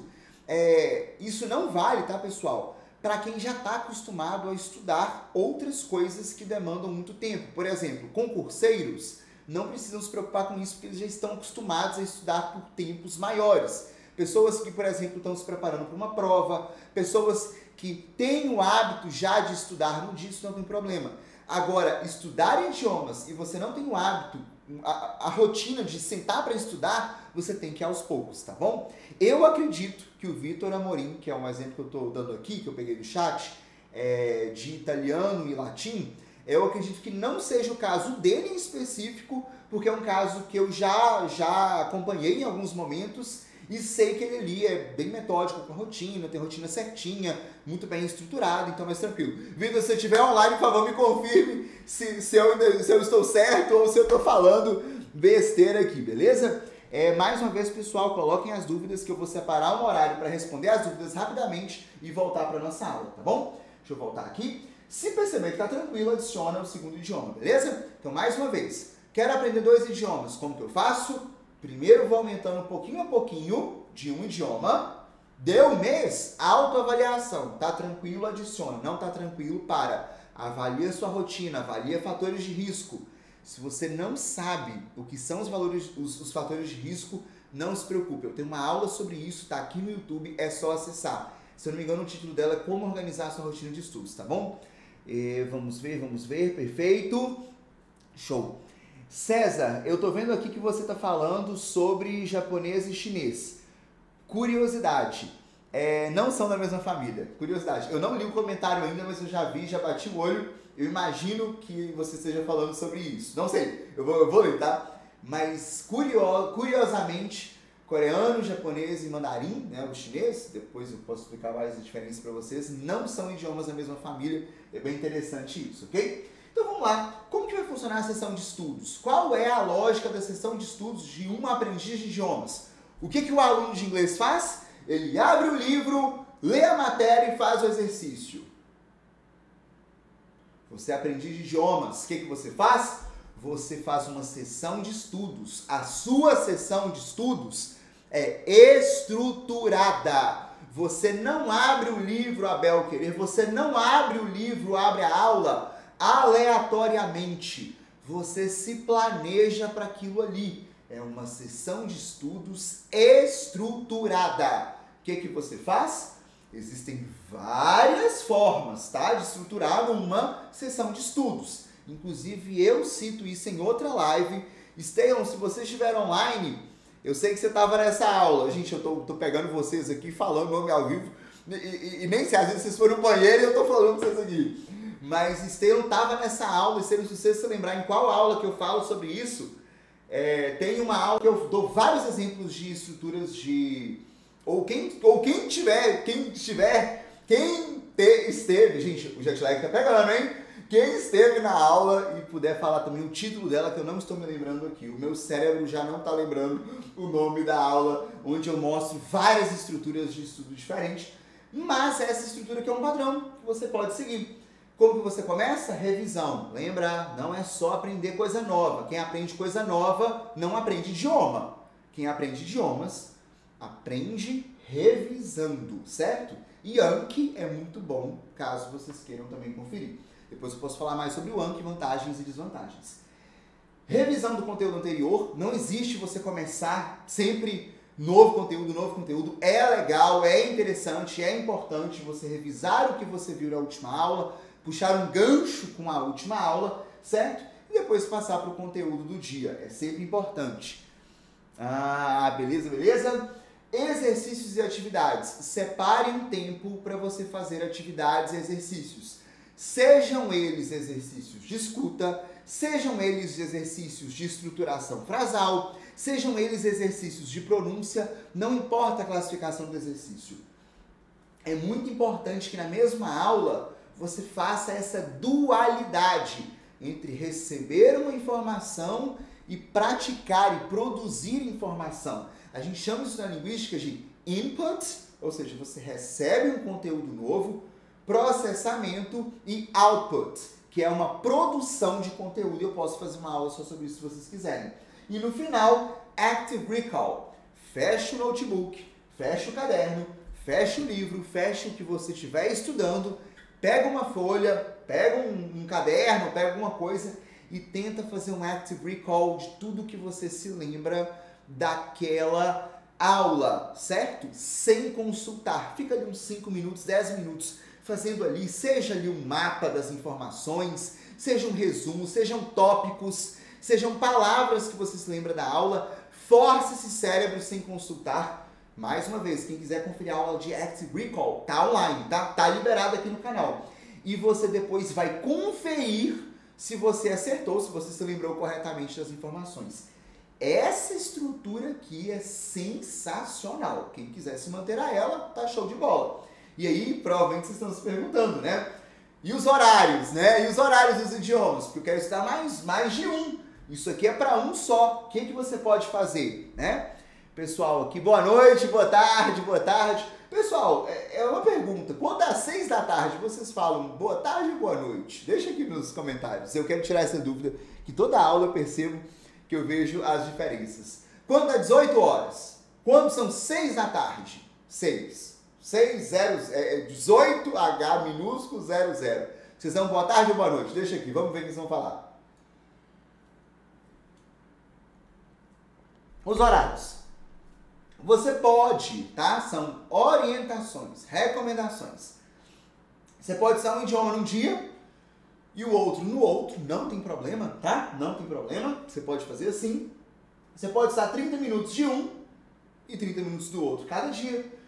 É, isso não vale, tá, pessoal? Para quem já está acostumado a estudar outras coisas que demandam muito tempo. Por exemplo, concurseiros não precisam se preocupar com isso porque eles já estão acostumados a estudar por tempos maiores. Pessoas que, por exemplo, estão se preparando para uma prova, pessoas que têm o hábito já de estudar no dia, isso não tem problema. Agora, estudar idiomas e você não tem o hábito, a, a rotina de sentar para estudar, você tem que ir aos poucos, tá bom? Eu acredito que o Vitor Amorim, que é um exemplo que eu estou dando aqui, que eu peguei do chat, é, de italiano e latim, eu acredito que não seja o caso dele em específico, porque é um caso que eu já, já acompanhei em alguns momentos e sei que ele ali é bem metódico com a rotina, tem rotina certinha, muito bem estruturado, então mais tranquilo. Vitor, se você estiver online, por favor, me confirme se, se, eu, se eu estou certo ou se eu estou falando besteira aqui, beleza? É, mais uma vez, pessoal, coloquem as dúvidas que eu vou separar um horário para responder as dúvidas rapidamente e voltar para a nossa aula, tá bom? Deixa eu voltar aqui. Se perceber que está tranquilo, adiciona o segundo idioma, beleza? Então, mais uma vez, quero aprender dois idiomas. Como que eu faço? Primeiro vou aumentando pouquinho a pouquinho de um idioma. Deu um mês, autoavaliação. Tá tranquilo, adiciona. Não tá tranquilo, para. Avalia sua rotina, avalia fatores de risco. Se você não sabe o que são os, valores, os, os fatores de risco, não se preocupe. Eu tenho uma aula sobre isso, tá aqui no YouTube, é só acessar. Se eu não me engano, o título dela é Como Organizar a Sua Rotina de Estudos, tá bom? E vamos ver, vamos ver, perfeito. Show. César, eu tô vendo aqui que você tá falando sobre japonês e chinês. Curiosidade, é, não são da mesma família. Curiosidade, eu não li o comentário ainda, mas eu já vi, já bati o olho. Eu imagino que você esteja falando sobre isso. Não sei, eu vou, eu vou ler, tá? Mas curio, curiosamente, coreano, japonês e mandarim, né, o chinês, depois eu posso explicar mais a diferença para vocês, não são idiomas da mesma família. É bem interessante isso, ok? Então vamos lá, como que vai funcionar a sessão de estudos? Qual é a lógica da sessão de estudos de um aprendiz de idiomas? O que, que o aluno de inglês faz? Ele abre o livro, lê a matéria e faz o exercício. Você é aprendiz de idiomas, o que, que você faz? Você faz uma sessão de estudos. A sua sessão de estudos é estruturada. Você não abre o livro a bel querer, você não abre o livro, abre a aula aleatoriamente. Você se planeja para aquilo ali. É uma sessão de estudos estruturada. O que, que você faz? Existem várias formas, tá, de estruturar uma sessão de estudos. Inclusive, eu cito isso em outra live. Estevam, se você estiver online, eu sei que você estava nessa aula. Gente, eu tô, tô pegando vocês aqui, falando nome ao vivo, e, e, e nem sei, às vezes vocês foram no banheiro e eu tô falando com vocês aqui. Mas Estevam estava nessa aula, e se você se lembrar em qual aula que eu falo sobre isso, é, tem uma aula que eu dou vários exemplos de estruturas de... Ou quem, ou quem tiver, quem estiver, quem te, esteve, gente, o jet lag tá pegando, hein? Quem esteve na aula e puder falar também o título dela, que eu não estou me lembrando aqui, o meu cérebro já não está lembrando o nome da aula, onde eu mostro várias estruturas de estudo diferentes, mas essa estrutura aqui é um padrão que você pode seguir. Como que você começa? Revisão. Lembra, não é só aprender coisa nova. Quem aprende coisa nova não aprende idioma. Quem aprende idiomas aprende revisando, certo? E Anki é muito bom, caso vocês queiram também conferir. Depois eu posso falar mais sobre o Anki, vantagens e desvantagens. Revisão do conteúdo anterior. Não existe você começar sempre novo conteúdo, novo conteúdo. É legal, é interessante, é importante você revisar o que você viu na última aula, puxar um gancho com a última aula, certo? E depois passar para o conteúdo do dia. É sempre importante. Ah, beleza, beleza? Exercícios e atividades. Separe um tempo para você fazer atividades e exercícios. Sejam eles exercícios de escuta, sejam eles exercícios de estruturação frasal, sejam eles exercícios de pronúncia, não importa a classificação do exercício. É muito importante que na mesma aula você faça essa dualidade entre receber uma informação e praticar e produzir informação. A gente chama isso na linguística de input, ou seja, você recebe um conteúdo novo, processamento e output, que é uma produção de conteúdo. Eu posso fazer uma aula só sobre isso se vocês quiserem. E no final, active recall. Feche o notebook, feche o caderno, feche o livro, feche o que você estiver estudando, pega uma folha, pega um, um caderno, pega alguma coisa e tenta fazer um active recall de tudo que você se lembra daquela aula, certo? Sem consultar. Fica ali uns cinco minutos, dez minutos fazendo ali, seja ali um mapa das informações, seja um resumo, sejam tópicos, sejam palavras que você se lembra da aula. Force esse cérebro sem consultar. Mais uma vez, quem quiser conferir a aula de Active Recall, tá online, tá? Tá liberado aqui no canal. E você depois vai conferir se você acertou, se você se lembrou corretamente das informações. Essa estrutura aqui é sensacional. Quem quiser se manter a ela, tá show de bola. E aí, provavelmente vocês estão se perguntando, né? E os horários, né? E os horários dos idiomas? Porque eu quero estudar mais, mais de um. Isso aqui é para um só. O que, que você pode fazer, né? Pessoal aqui, boa noite, boa tarde, boa tarde. Pessoal, é uma pergunta. Quando às seis da tarde vocês falam boa tarde ou boa noite? Deixa aqui nos comentários. Eu quero tirar essa dúvida, que toda aula eu percebo que eu vejo as diferenças. Quando às dezoito horas? Quando são seis da tarde? seis. seis, zero, é, dezoito, H minúsculo, zero, zero. Vocês dão boa tarde ou boa noite? Deixa aqui, vamos ver o que eles vão falar. Os horários. Você pode, tá? São orientações, recomendações. Você pode usar um idioma num dia e o outro no outro, não tem problema, tá? Não tem problema, você pode fazer assim. Você pode usar trinta minutos de um e trinta minutos do outro cada dia.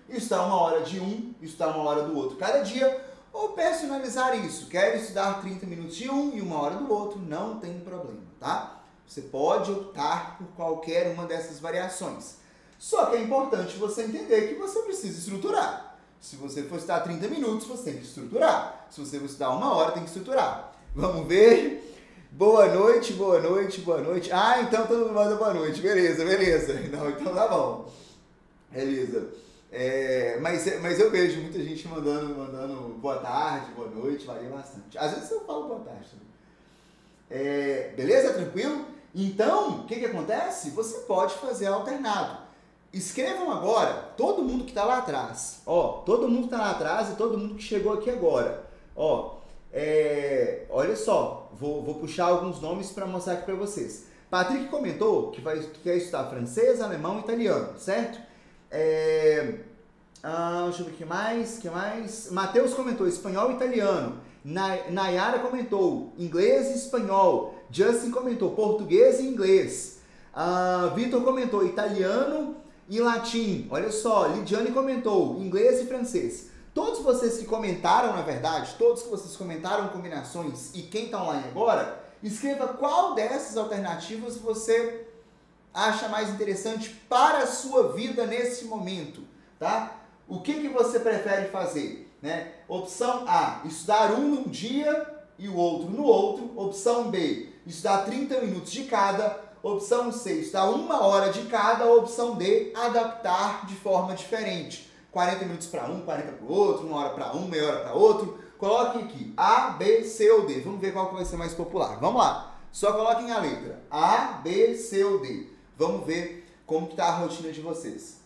estudar uma hora de um, estudar uma hora do outro cada dia, ou personalizar isso. Quero estudar trinta minutos de um e uma hora do outro, não tem problema, tá? Você pode optar por qualquer uma dessas variações. Só que é importante você entender que você precisa estruturar. Se você for estudar trinta minutos, você tem que estruturar. Se você for estudar uma hora, tem que estruturar. Vamos ver? Boa noite, boa noite, boa noite. Ah, então todo mundo manda boa noite. Beleza, beleza. Não, então tá bom. Beleza. É, mas, mas eu vejo muita gente mandando, mandando boa tarde, boa noite, varia bastante. Às vezes eu falo boa tarde também. É, beleza? Tranquilo? Então, o que, que acontece? Você pode fazer alternado. Escrevam agora, todo mundo que está lá atrás. Ó, todo mundo que está lá atrás e todo mundo que chegou aqui agora. Ó, é, olha só, vou, vou puxar alguns nomes para mostrar aqui para vocês. Patrick comentou que, vai, que quer estudar francês, alemão e italiano, certo? É, ah, deixa eu ver o que mais, que mais? Matheus comentou espanhol e italiano. Nayara comentou inglês e espanhol. Justin comentou português e inglês. Ah, Vitor comentou italiano e latim. Olha só, Lidiane comentou inglês e francês. Todos vocês que comentaram, na verdade, todos que vocês comentaram combinações e quem está online agora, escreva qual dessas alternativas você acha mais interessante para a sua vida nesse momento, tá? O que, que você prefere fazer, né? Opção A, estudar um num dia e o outro no outro. Opção B, estudar trinta minutos de cada. Opção C, estudar uma hora de cada. Opção D, adaptar de forma diferente. quarenta minutos para um, quarenta para o outro, uma hora para um, meia hora para outro. Coloquem aqui A, B, C ou D. Vamos ver qual que vai ser mais popular. Vamos lá. Só coloquem a letra A, B, C ou D. Vamos ver como está a rotina de vocês.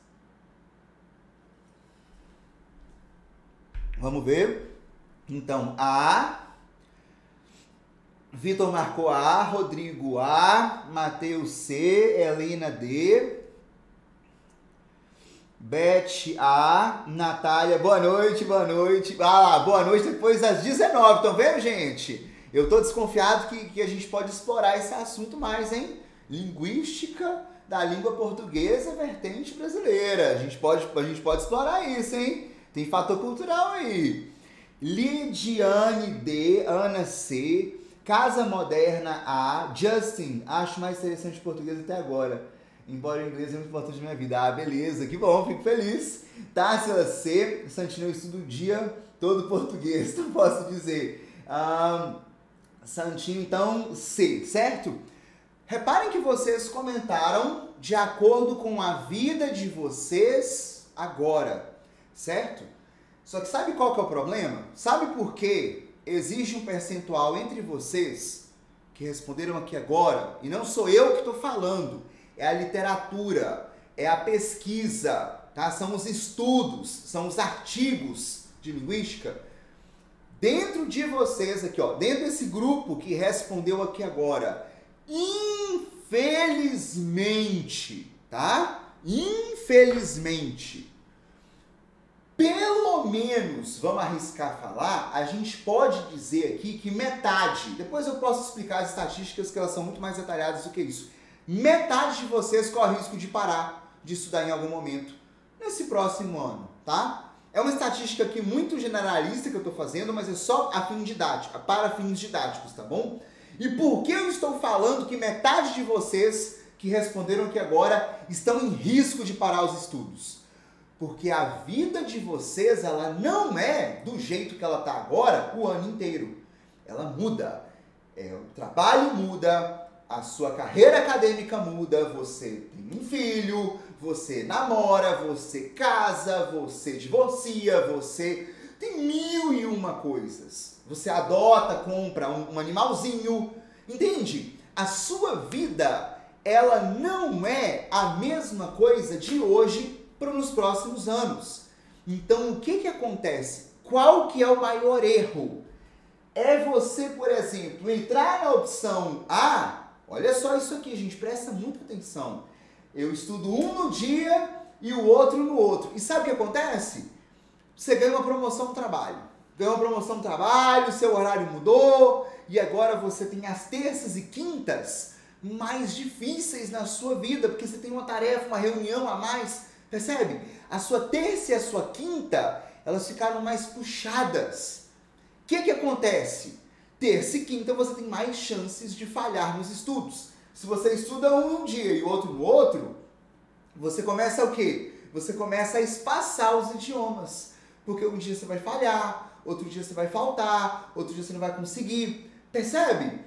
Vamos ver. Então, A. Vitor marcou A. Rodrigo A. Matheus C. Helena D. Beth A. Natália, boa noite, boa noite. Ah, boa noite depois das dezenove. Estão vendo, gente? Eu tô desconfiado que, que a gente pode explorar esse assunto mais, hein? Linguística da língua portuguesa, vertente brasileira. A gente pode, a gente pode explorar isso, hein? Tem fator cultural aí. Lidiane D, Ana C, Casa Moderna A, Justin, acho mais interessante o português até agora. Embora o inglês é muito importante na minha vida. Ah, beleza, que bom, fico feliz. Tássila C, Santinho, eu estudo o dia todo português, não posso dizer. Ah, Santinho, então, C, certo? Reparem que vocês comentaram de acordo com a vida de vocês agora, certo? Só que sabe qual que é o problema? Sabe por que existe um percentual entre vocês que responderam aqui agora, e não sou eu que estou falando, é a literatura, é a pesquisa, tá? São os estudos, são os artigos de linguística. Dentro de vocês aqui, ó, dentro desse grupo que respondeu aqui agora, infelizmente, tá? Infelizmente, pelo menos, vamos arriscar falar, a gente pode dizer aqui que metade, depois eu posso explicar as estatísticas que elas são muito mais detalhadas do que isso, metade de vocês corre risco de parar de estudar em algum momento nesse próximo ano, tá? É uma estatística aqui muito generalista que eu estou fazendo, mas é só a fim didático, para fins didáticos, tá bom? E por que eu estou falando que metade de vocês que responderam aqui agora estão em risco de parar os estudos? Porque a vida de vocês, ela não é do jeito que ela está agora o ano inteiro. Ela muda. É, o trabalho muda, a sua carreira acadêmica muda, você tem um filho, você namora, você casa, você divorcia, você tem mil e uma coisas. Você adota, compra um, um animalzinho, entende? A sua vida, ela não é a mesma coisa de hoje para os próximos anos. Então, o que que acontece? Qual que é o maior erro? É você, por exemplo, entrar na opção A, olha só isso aqui, gente, presta muita atenção. Eu estudo um no dia e o outro no outro. E sabe o que acontece? Você ganha uma promoção no trabalho. Ganhou uma promoção no trabalho, seu horário mudou, e agora você tem as terças e quintas mais difíceis na sua vida, porque você tem uma tarefa, uma reunião a mais Percebe? A sua terça e a sua quinta, elas ficaram mais puxadas. O que que acontece? Terça e quinta você tem mais chances de falhar nos estudos. Se você estuda um num dia e o outro no outro, você começa o quê? Você começa a espaçar os idiomas. Porque um dia você vai falhar, outro dia você vai faltar, outro dia você não vai conseguir. Percebe?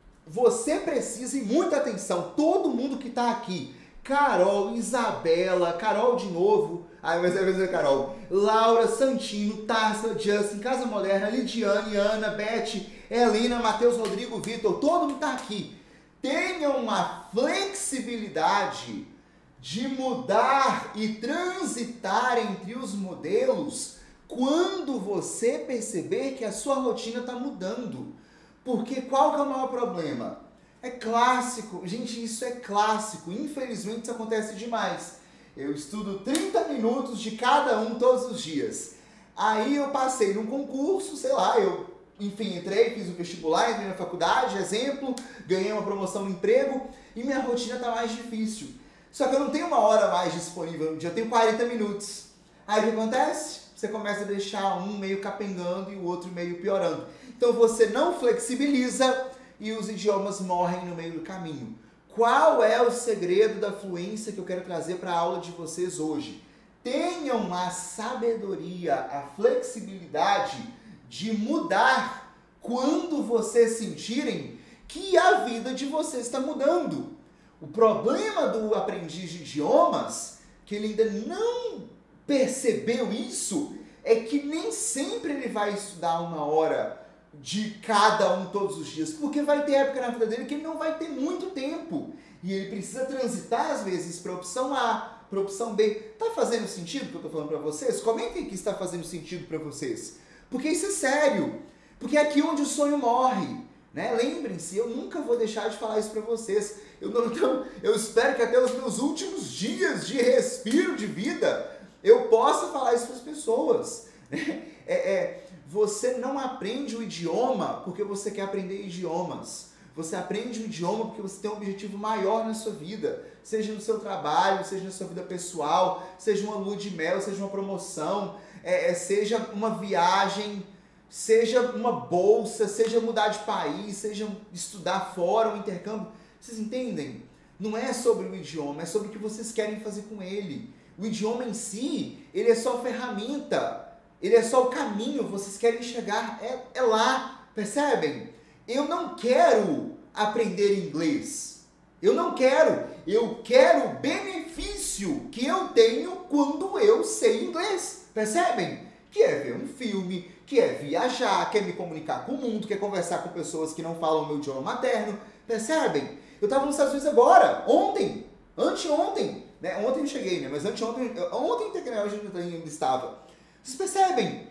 Você precisa, e muita atenção, todo mundo que está aqui, Carol, Isabela, Carol de novo, ai, mas é dizer Carol, Laura, Santino, Tárcia, Justin, Casa Moderna, Lidiane, Ana, Beth, Helena, Matheus, Rodrigo, Vitor, todo mundo está aqui. Tenha uma flexibilidade de mudar e transitar entre os modelos quando você perceber que a sua rotina está mudando. Porque qual que é o maior problema? É clássico. Gente, isso é clássico. Infelizmente, isso acontece demais. Eu estudo trinta minutos de cada um todos os dias. Aí eu passei num concurso, sei lá, eu, enfim, entrei, fiz o vestibular, entrei na faculdade, exemplo, ganhei uma promoção no emprego e minha rotina está mais difícil. Só que eu não tenho uma hora mais disponível no dia, eu tenho quarenta minutos. Aí o que acontece? Você começa a deixar um meio capengando e o outro meio piorando. Então você não flexibiliza e os idiomas morrem no meio do caminho. Qual é o segredo da fluência que eu quero trazer para a aula de vocês hoje? Tenham a sabedoria, a flexibilidade de mudar quando vocês sentirem que a vida de vocês está mudando. O problema do aprendiz de idiomas, que ele ainda não percebeu isso, é que nem sempre ele vai estudar uma hora de cada um todos os dias, porque vai ter época na vida dele que ele não vai ter muito tempo e ele precisa transitar às vezes para a opção A, para a opção B. Tá fazendo sentido o que eu tô falando para vocês? Comentem aqui se está fazendo sentido para vocês, porque isso é sério, porque é aqui onde o sonho morre, né? Lembrem-se, eu nunca vou deixar de falar isso para vocês. Eu, não, então, eu espero que até os meus últimos dias de respiro de vida eu possa falar isso para as pessoas. É, é, você não aprende o idioma porque você quer aprender idiomas. Você aprende o idioma porque você tem um objetivo maior na sua vida. Seja no seu trabalho, seja na sua vida pessoal, seja uma lua de mel, seja uma promoção, é, é, seja uma viagem, seja uma bolsa, seja mudar de país, seja estudar fora, um intercâmbio. Vocês entendem? Não é sobre o idioma, é sobre o que vocês querem fazer com ele. O idioma em si, ele é só ferramenta. Ele é só o caminho, vocês querem chegar, é, é lá, percebem? Eu não quero aprender inglês, eu não quero, eu quero o benefício que eu tenho quando eu sei inglês, percebem? Que é ver um filme, que é viajar, quer me comunicar com o mundo, quer conversar com pessoas que não falam o meu idioma materno, percebem? Eu estava nos Estados Unidos agora, ontem, anteontem, né? Ontem eu cheguei, né? Mas anteontem, ontem eu ainda estava. Vocês percebem?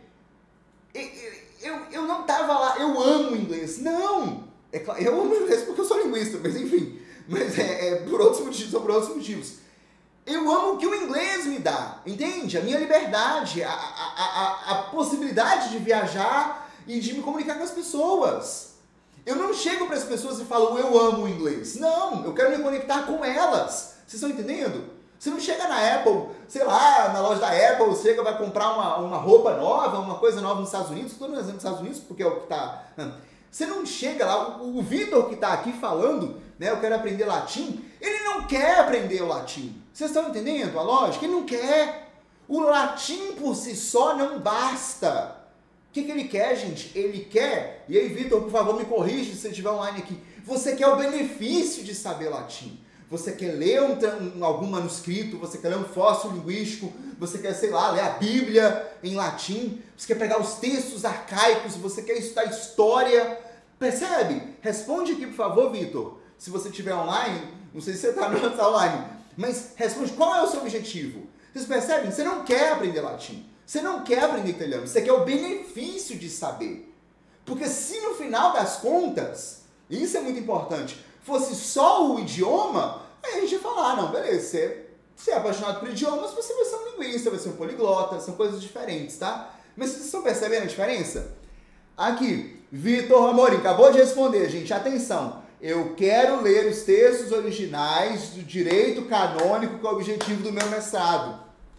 Eu, eu, eu não estava lá, eu amo inglês. Não! É claro, eu amo inglês porque eu sou linguista, mas enfim. Mas é, é por outros motivos, são por outros motivos. Eu amo o que o inglês me dá, entende? A minha liberdade, a, a, a, a possibilidade de viajar e de me comunicar com as pessoas. Eu não chego para as pessoas e falo, eu amo o inglês. Não, eu quero me conectar com elas. Vocês estão entendendo? Você não chega na Apple, sei lá, na loja da Apple, chega, vai comprar uma, uma roupa nova, uma coisa nova nos Estados Unidos, estou no exemplo dos Estados Unidos porque é o que está... Você não chega lá, o, o Vitor que está aqui falando, né, eu quero aprender latim, ele não quer aprender o latim. Vocês estão entendendo a lógica? Ele não quer. O latim por si só não basta. O que, que ele quer, gente? Ele quer, e aí, Vitor, por favor, me corrija se você estiver online aqui, você quer o benefício de saber latim. Você quer ler um, um, algum manuscrito, você quer ler um fóssil linguístico, você quer, sei lá, ler a Bíblia em latim, você quer pegar os textos arcaicos, você quer estudar história. Percebe? Responde aqui, por favor, Vitor. Se você estiver online, não sei se você está online, mas responde qual é o seu objetivo. Vocês percebem? Você não quer aprender latim, você não quer aprender italiano, você quer o benefício de saber. Porque se no final das contas, isso é muito importante, fosse só o idioma, aí a gente ia falar, ah, não, beleza, você, você é apaixonado por idiomas, você vai ser um linguista, vai ser um poliglota, são coisas diferentes, tá? Mas vocês estão percebendo a diferença? Aqui, Vitor Amorim, acabou de responder, gente, atenção. Eu quero ler os textos originais do direito canônico com o objetivo do meu mestrado.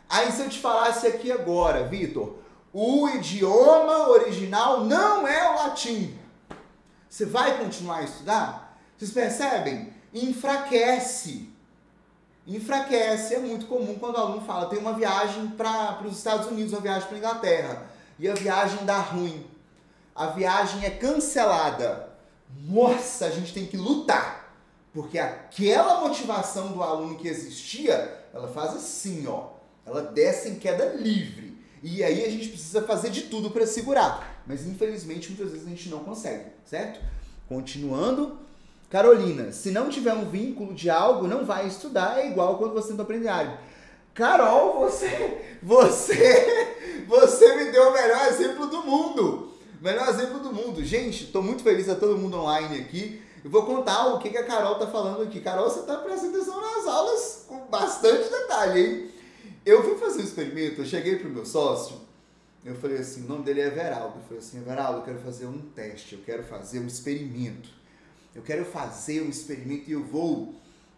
Aí se eu te falasse aqui agora, Vitor, o idioma original não é o latim. Você vai continuar a estudar? Vocês percebem? Enfraquece. Enfraquece. É muito comum quando o aluno fala, tem uma viagem para os Estados Unidos, uma viagem para a Inglaterra, e a viagem dá ruim. A viagem é cancelada. Nossa, a gente tem que lutar. Porque aquela motivação do aluno que existia, ela faz assim, ó. Ela desce em queda livre. E aí a gente precisa fazer de tudo para segurar. Mas infelizmente muitas vezes a gente não consegue, certo? Continuando. Carolina, se não tiver um vínculo de algo, não vai estudar. É igual quando você tenta aprender árabe. Carol, você, você, você me deu o melhor exemplo do mundo. Melhor exemplo do mundo. Gente, estou muito feliz a todo mundo online aqui. Eu vou contar o que, que a Carol está falando aqui. Carol, você está prestando atenção nas aulas com bastante detalhe, hein? Eu fui fazer um experimento, eu cheguei pro meu sócio, eu falei assim, o nome dele é Everaldo. Eu falei assim, Everaldo, eu quero fazer um teste, eu quero fazer um experimento. Eu quero fazer um experimento e eu vou,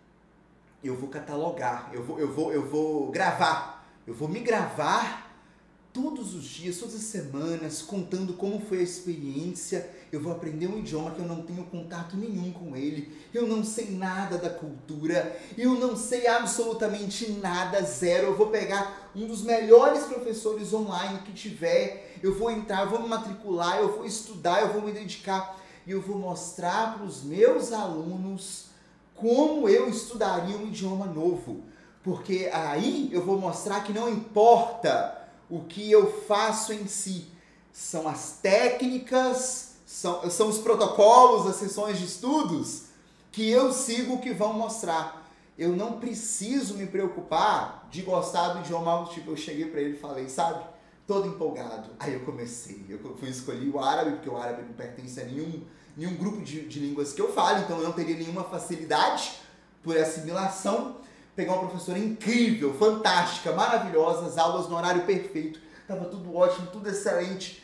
eu vou catalogar, eu vou, eu vou, eu vou gravar. Eu vou me gravar todos os dias, todas as semanas, contando como foi a experiência. Eu vou aprender um idioma que eu não tenho contato nenhum com ele. Eu não sei nada da cultura. Eu não sei absolutamente nada, zero. Eu vou pegar um dos melhores professores online que tiver. Eu vou entrar, eu vou me matricular, eu vou estudar, eu vou me dedicar. E eu vou mostrar para os meus alunos como eu estudaria um idioma novo. Porque aí eu vou mostrar que não importa o que eu faço em si, são as técnicas, são, são os protocolos, as sessões de estudos que eu sigo que vão mostrar. Eu não preciso me preocupar de gostar do idioma, algo tipo, eu cheguei para ele e falei, sabe, todo empolgado. Aí eu comecei, eu fui escolher o árabe, porque o árabe não pertence a nenhum, nenhum grupo de, de línguas que eu falo, então eu não teria nenhuma facilidade por assimilação. Pegar uma professora incrível, fantástica, maravilhosa, as aulas no horário perfeito, estava tudo ótimo, tudo excelente.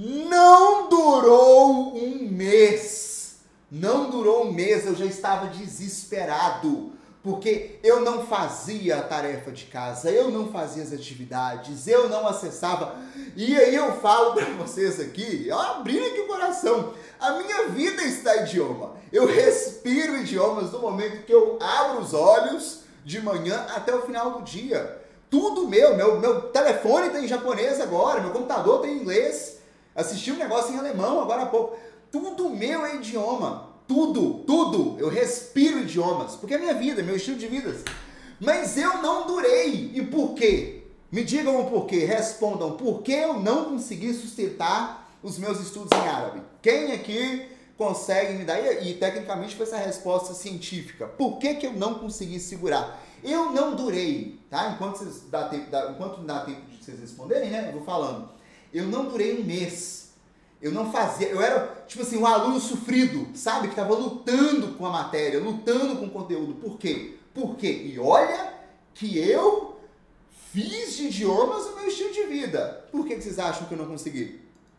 Não durou um mês, não durou um mês, eu já estava desesperado, porque eu não fazia a tarefa de casa, eu não fazia as atividades, eu não acessava. E aí eu falo para vocês aqui, ó, abrindo aqui o coração, a minha vida está em idioma. Eu respiro idiomas no momento que eu abro os olhos, de manhã até o final do dia. Tudo meu, meu, meu telefone tem em japonês agora, meu computador tem em inglês, assisti um negócio em alemão agora há pouco. Tudo meu é idioma. Tudo, tudo. Eu respiro idiomas, porque é minha vida, meu estilo de vida. Mas eu não durei. E por quê? Me digam o porquê, respondam. Por que eu não consegui sustentar os meus estudos em árabe? Quem aqui consegue me dar, e, e tecnicamente foi essa resposta científica, por que que eu não consegui segurar? Eu não durei, tá? Enquanto, vocês dá tempo, dá, enquanto dá tempo de vocês responderem, né? Eu vou falando. Eu não durei um mês. Eu não fazia, eu era, tipo assim, um aluno sofrido, sabe? Que estava lutando com a matéria, lutando com o conteúdo. Por quê? Por quê? E olha que eu fiz de idiomas o meu estilo de vida. Por que que vocês acham que eu não consegui?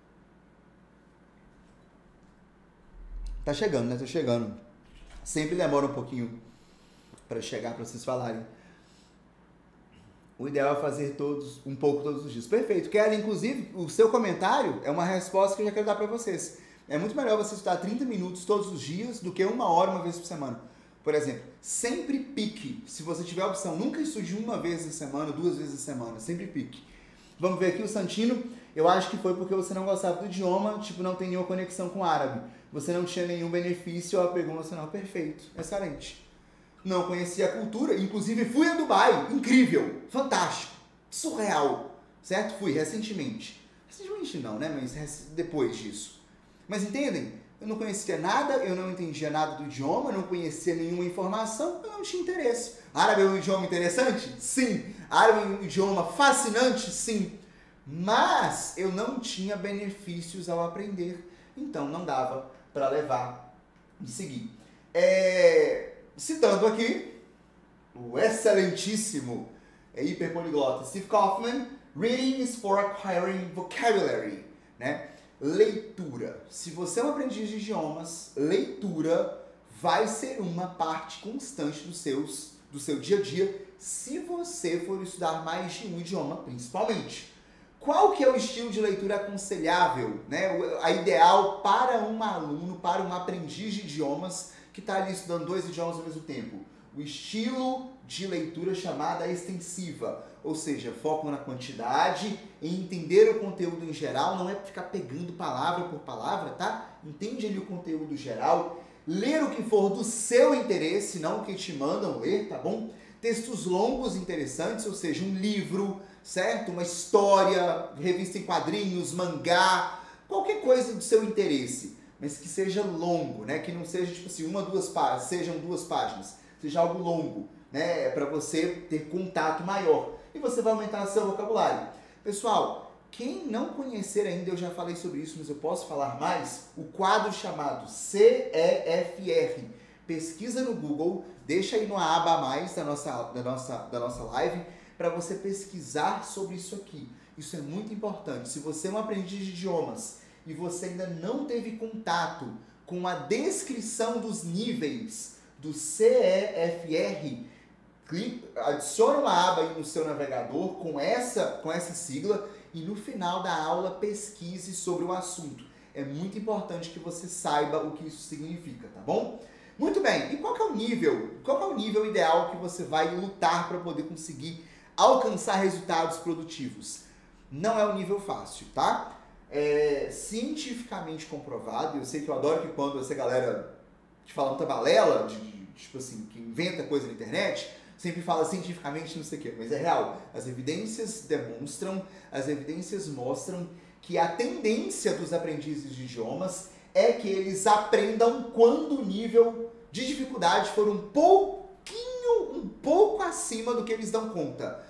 Tá chegando, né? Tá chegando. Sempre demora um pouquinho para chegar, para vocês falarem. O ideal é fazer todos, um pouco todos os dias. Perfeito. Kelly, inclusive, o seu comentário é uma resposta que eu já quero dar para vocês. É muito melhor você estudar trinta minutos todos os dias do que uma hora, uma vez por semana. Por exemplo, sempre pique. Se você tiver a opção, nunca estude uma vez na semana, duas vezes na semana. Sempre pique. Vamos ver aqui o Santino. Eu acho que foi porque você não gostava do idioma, tipo, não tem nenhuma conexão com o árabe. Você não tinha nenhum benefício ao apego emocional. Perfeito. Excelente. Não conhecia a cultura, inclusive fui a Dubai. Incrível. Fantástico. Surreal. Certo? Fui recentemente. Recentemente não, né? Mas depois disso. Mas entendem? Eu não conhecia nada, eu não entendia nada do idioma, não conhecia nenhuma informação, eu não tinha interesse. Árabe é um idioma interessante? Sim. Árabe é um idioma fascinante? Sim. Mas eu não tinha benefícios ao aprender, então não dava para levar e seguir. É, citando aqui o excelentíssimo é, hiperpoliglota Steve Kaufman, reading is for acquiring vocabulary, né? Leitura. Se você é um aprendiz de idiomas, leitura vai ser uma parte constante dos seus, do seu dia a dia, se você for estudar mais de um idioma, principalmente. Qual que é o estilo de leitura aconselhável, né? A ideal para um aluno, para um aprendiz de idiomas que está ali estudando dois idiomas ao mesmo tempo? O estilo de leitura chamada extensiva, ou seja, foco na quantidade, em entender o conteúdo em geral, não é ficar pegando palavra por palavra, tá? Entende ali o conteúdo geral, ler o que for do seu interesse, não o que te mandam ler, tá bom? Textos longos interessantes, ou seja, um livro, certo? Uma história, revista em quadrinhos, mangá, qualquer coisa do seu interesse, mas que seja longo, né? Que não seja tipo assim, uma, duas páginas, sejam duas páginas, seja algo longo, né? Para você ter contato maior e você vai aumentar seu vocabulário. Pessoal, quem não conhecer ainda, eu já falei sobre isso, mas eu posso falar mais, o quadro chamado C E F R. Pesquisa no Google, deixa aí numa aba a mais da nossa, da nossa, da nossa live, para você pesquisar sobre isso aqui. Isso é muito importante. Se você é um aprendiz de idiomas e você ainda não teve contato com a descrição dos níveis do C E F R, clique, adicione uma aba aí no seu navegador com essa, com essa sigla e no final da aula pesquise sobre o assunto. É muito importante que você saiba o que isso significa, tá bom? Muito bem, e qual que é o nível? Qual que é o nível ideal que você vai lutar para poder conseguir alcançar resultados produtivos? Não é um nível fácil, tá? É cientificamente comprovado, eu sei que eu adoro que quando essa galera que fala muita balela, de, de, tipo assim, que inventa coisa na internet, sempre fala cientificamente não sei o quê, mas é real. As evidências demonstram, as evidências mostram que a tendência dos aprendizes de idiomas é que eles aprendam quando o nível de dificuldade for um pouquinho, um pouco acima do que eles dão conta.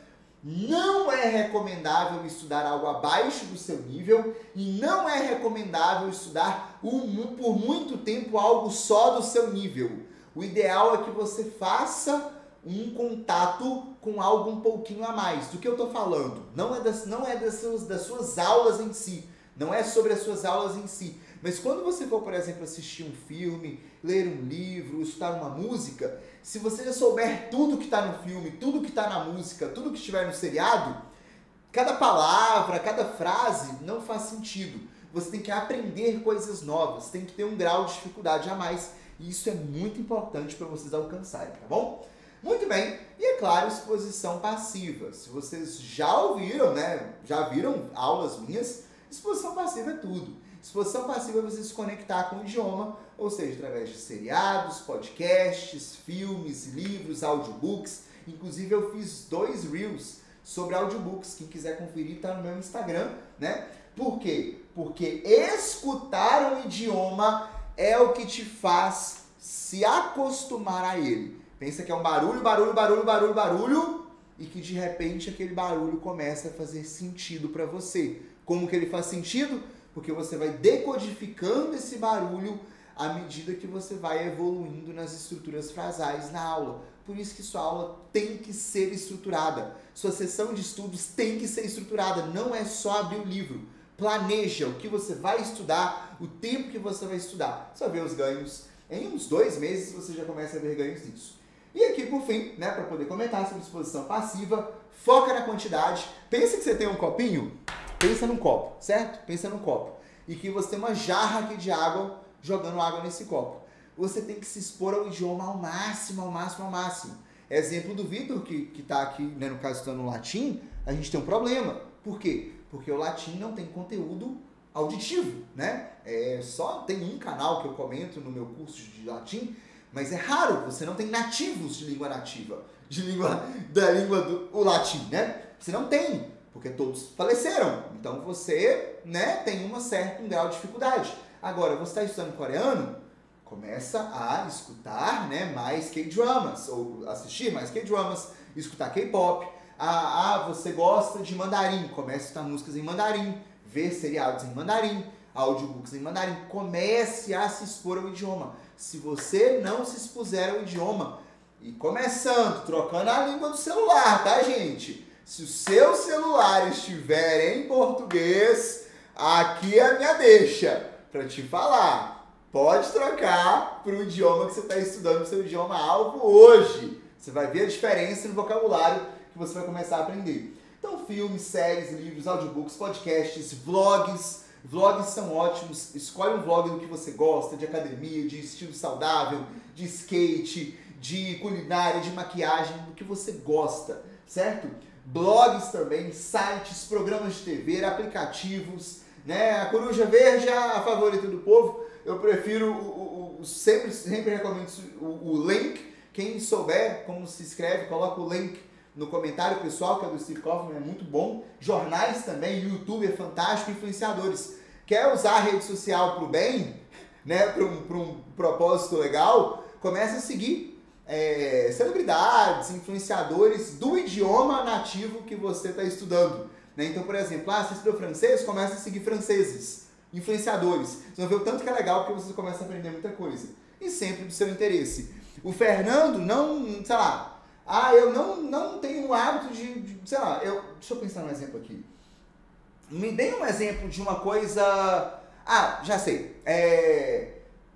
Não é recomendável estudar algo abaixo do seu nível e não é recomendável estudar um, por muito tempo algo só do seu nível. O ideal é que você faça um contato com algo um pouquinho a mais. Do que eu estou falando? Não é, das, não é das, suas, das suas aulas em si, não é sobre as suas aulas em si. Mas quando você for, por exemplo, assistir um filme, ler um livro, escutar uma música, se você já souber tudo que está no filme, tudo que está na música, tudo que estiver no seriado, cada palavra, cada frase não faz sentido. Você tem que aprender coisas novas, tem que ter um grau de dificuldade a mais. E isso é muito importante para vocês alcançarem, tá bom? Muito bem, e é claro, exposição passiva. Se vocês já ouviram, né, já viram aulas minhas, exposição passiva é tudo. Exposição passiva é você se conectar com o idioma, ou seja, através de seriados, podcasts, filmes, livros, audiobooks. Inclusive eu fiz dois reels sobre audiobooks, quem quiser conferir está no meu Instagram, né? Por quê? Porque escutar um idioma é o que te faz se acostumar a ele. Pensa que é um barulho, barulho, barulho, barulho, barulho, e que de repente aquele barulho começa a fazer sentido para você. Como que ele faz sentido? Porque você vai decodificando esse barulho à medida que você vai evoluindo nas estruturas frasais na aula. Por isso que sua aula tem que ser estruturada. Sua sessão de estudos tem que ser estruturada. Não é só abrir o livro. Planeja o que você vai estudar, o tempo que você vai estudar. Só vê os ganhos. Em uns dois meses você já começa a ver ganhos nisso. E aqui, por fim, né, para poder comentar sobre exposição passiva, foca na quantidade. Pensa que você tem um copinho, pensa num copo, certo? Pensa num copo. E que você tem uma jarra aqui de água, jogando água nesse copo. Você tem que se expor ao idioma ao máximo, ao máximo, ao máximo. Exemplo do Vitor, que está aqui, né, no caso estando no latim, a gente tem um problema. Por quê? Porque o latim não tem conteúdo auditivo, né? É, só tem um canal que eu comento no meu curso de latim, mas é raro, você não tem nativos de língua nativa, de língua, da língua do o latim, né? Você não tem, porque todos faleceram. Então você, né, tem uma certa, um grau de dificuldade. Agora, você está estudando coreano, começa a escutar, né, mais K-dramas, ou assistir mais K-dramas, escutar K-pop. Ah, ah, você gosta de mandarim, começa a escutar músicas em mandarim, ver seriados em mandarim, audiobooks em mandarim. Comece a se expor ao idioma. Se você não se expuser ao idioma, e começando, trocando a língua do celular, tá, gente? Se o seu celular estiver em português, aqui é a minha deixa para te falar. Pode trocar para o idioma que você está estudando, o seu idioma alvo hoje. Você vai ver a diferença no vocabulário que você vai começar a aprender. Então, filmes, séries, livros, audiobooks, podcasts, vlogs. Vlogs são ótimos. Escolhe um vlog do que você gosta, de academia, de estilo saudável, de skate, de culinária, de maquiagem, do que você gosta, certo? Blogs também, sites, programas de T V, aplicativos, né? A Coruja Verde é a favorita do povo. Eu prefiro, o, o, o, sempre, sempre recomendo o, o link. Quem souber como se escreve, coloca o link no comentário pessoal, que é do Steve Kaufmann, é muito bom. Jornais também, YouTube é fantástico, influenciadores. Quer usar a rede social para o bem, né? Para um, para um propósito legal, comece a seguir é, celebridades, influenciadores do idioma nativo que você está estudando. Né? Então, por exemplo, ah, você estudou francês, comece a seguir franceses, influenciadores. Vocês vão ver o tanto que é legal, porque você começa a aprender muita coisa. E sempre do seu interesse. O Fernando não, sei lá, ah, eu não, não tenho o hábito de, de, sei lá, eu, deixa eu pensar um exemplo aqui. Me dê um exemplo de uma coisa, ah, já sei, é,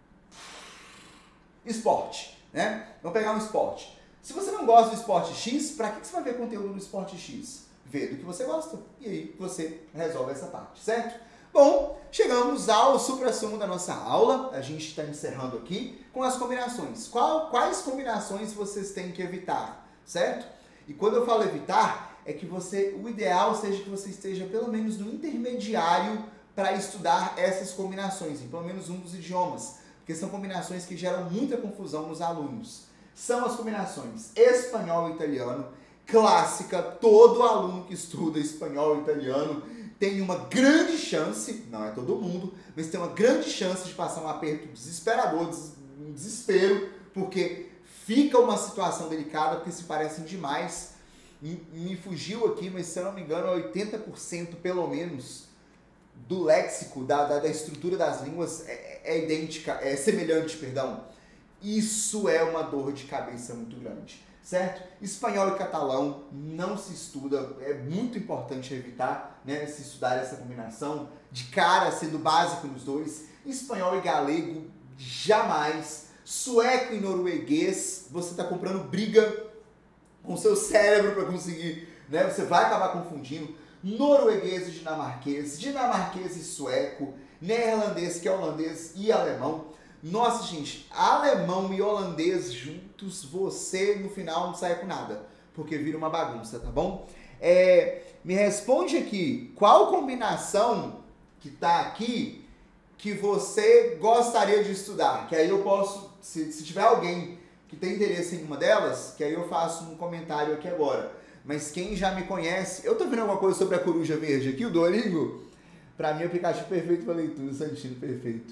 esporte, né? Vamos pegar um esporte. Se você não gosta do esporte X, para que você vai ver conteúdo do esporte X? Vê do que você gosta, e aí você resolve essa parte, certo? Bom, chegamos ao supra-sumo da nossa aula. A gente está encerrando aqui com as combinações. Qual, quais combinações vocês têm que evitar, certo? E quando eu falo evitar, é que você, o ideal seja que você esteja pelo menos no intermediário para estudar essas combinações, em pelo menos um dos idiomas, porque são combinações que geram muita confusão nos alunos. São as combinações espanhol e italiano, clássica, todo aluno que estuda espanhol e italiano tem uma grande chance, não é todo mundo, mas tem uma grande chance de passar um aperto desesperador, um desespero, porque fica uma situação delicada, porque se parecem demais. Me fugiu aqui, mas se eu não me engano, oitenta por cento pelo menos do léxico, da, da, da estrutura das línguas é, é idêntica, é semelhante, perdão. Isso é uma dor de cabeça muito grande, certo? Espanhol e catalão não se estuda, é muito importante evitar, né, se estudar essa combinação, de cara sendo básico nos dois. Espanhol e galego, jamais. Sueco e norueguês, você está comprando briga com o seu cérebro para conseguir, né? Você vai acabar confundindo. Norueguês e dinamarquês, dinamarquês e sueco, neerlandês que é holandês e alemão. Nossa, gente, alemão e holandês juntos, você no final não sai com nada, porque vira uma bagunça, tá bom? É, me responde aqui, qual combinação que tá aqui que você gostaria de estudar? Que aí eu posso, se, se tiver alguém que tem interesse em uma delas, que aí eu faço um comentário aqui agora. Mas quem já me conhece, eu tô vendo alguma coisa sobre a Coruja Verde aqui, o Duolingo? Pra mim, o aplicativo perfeito para leitura, Santino, perfeito.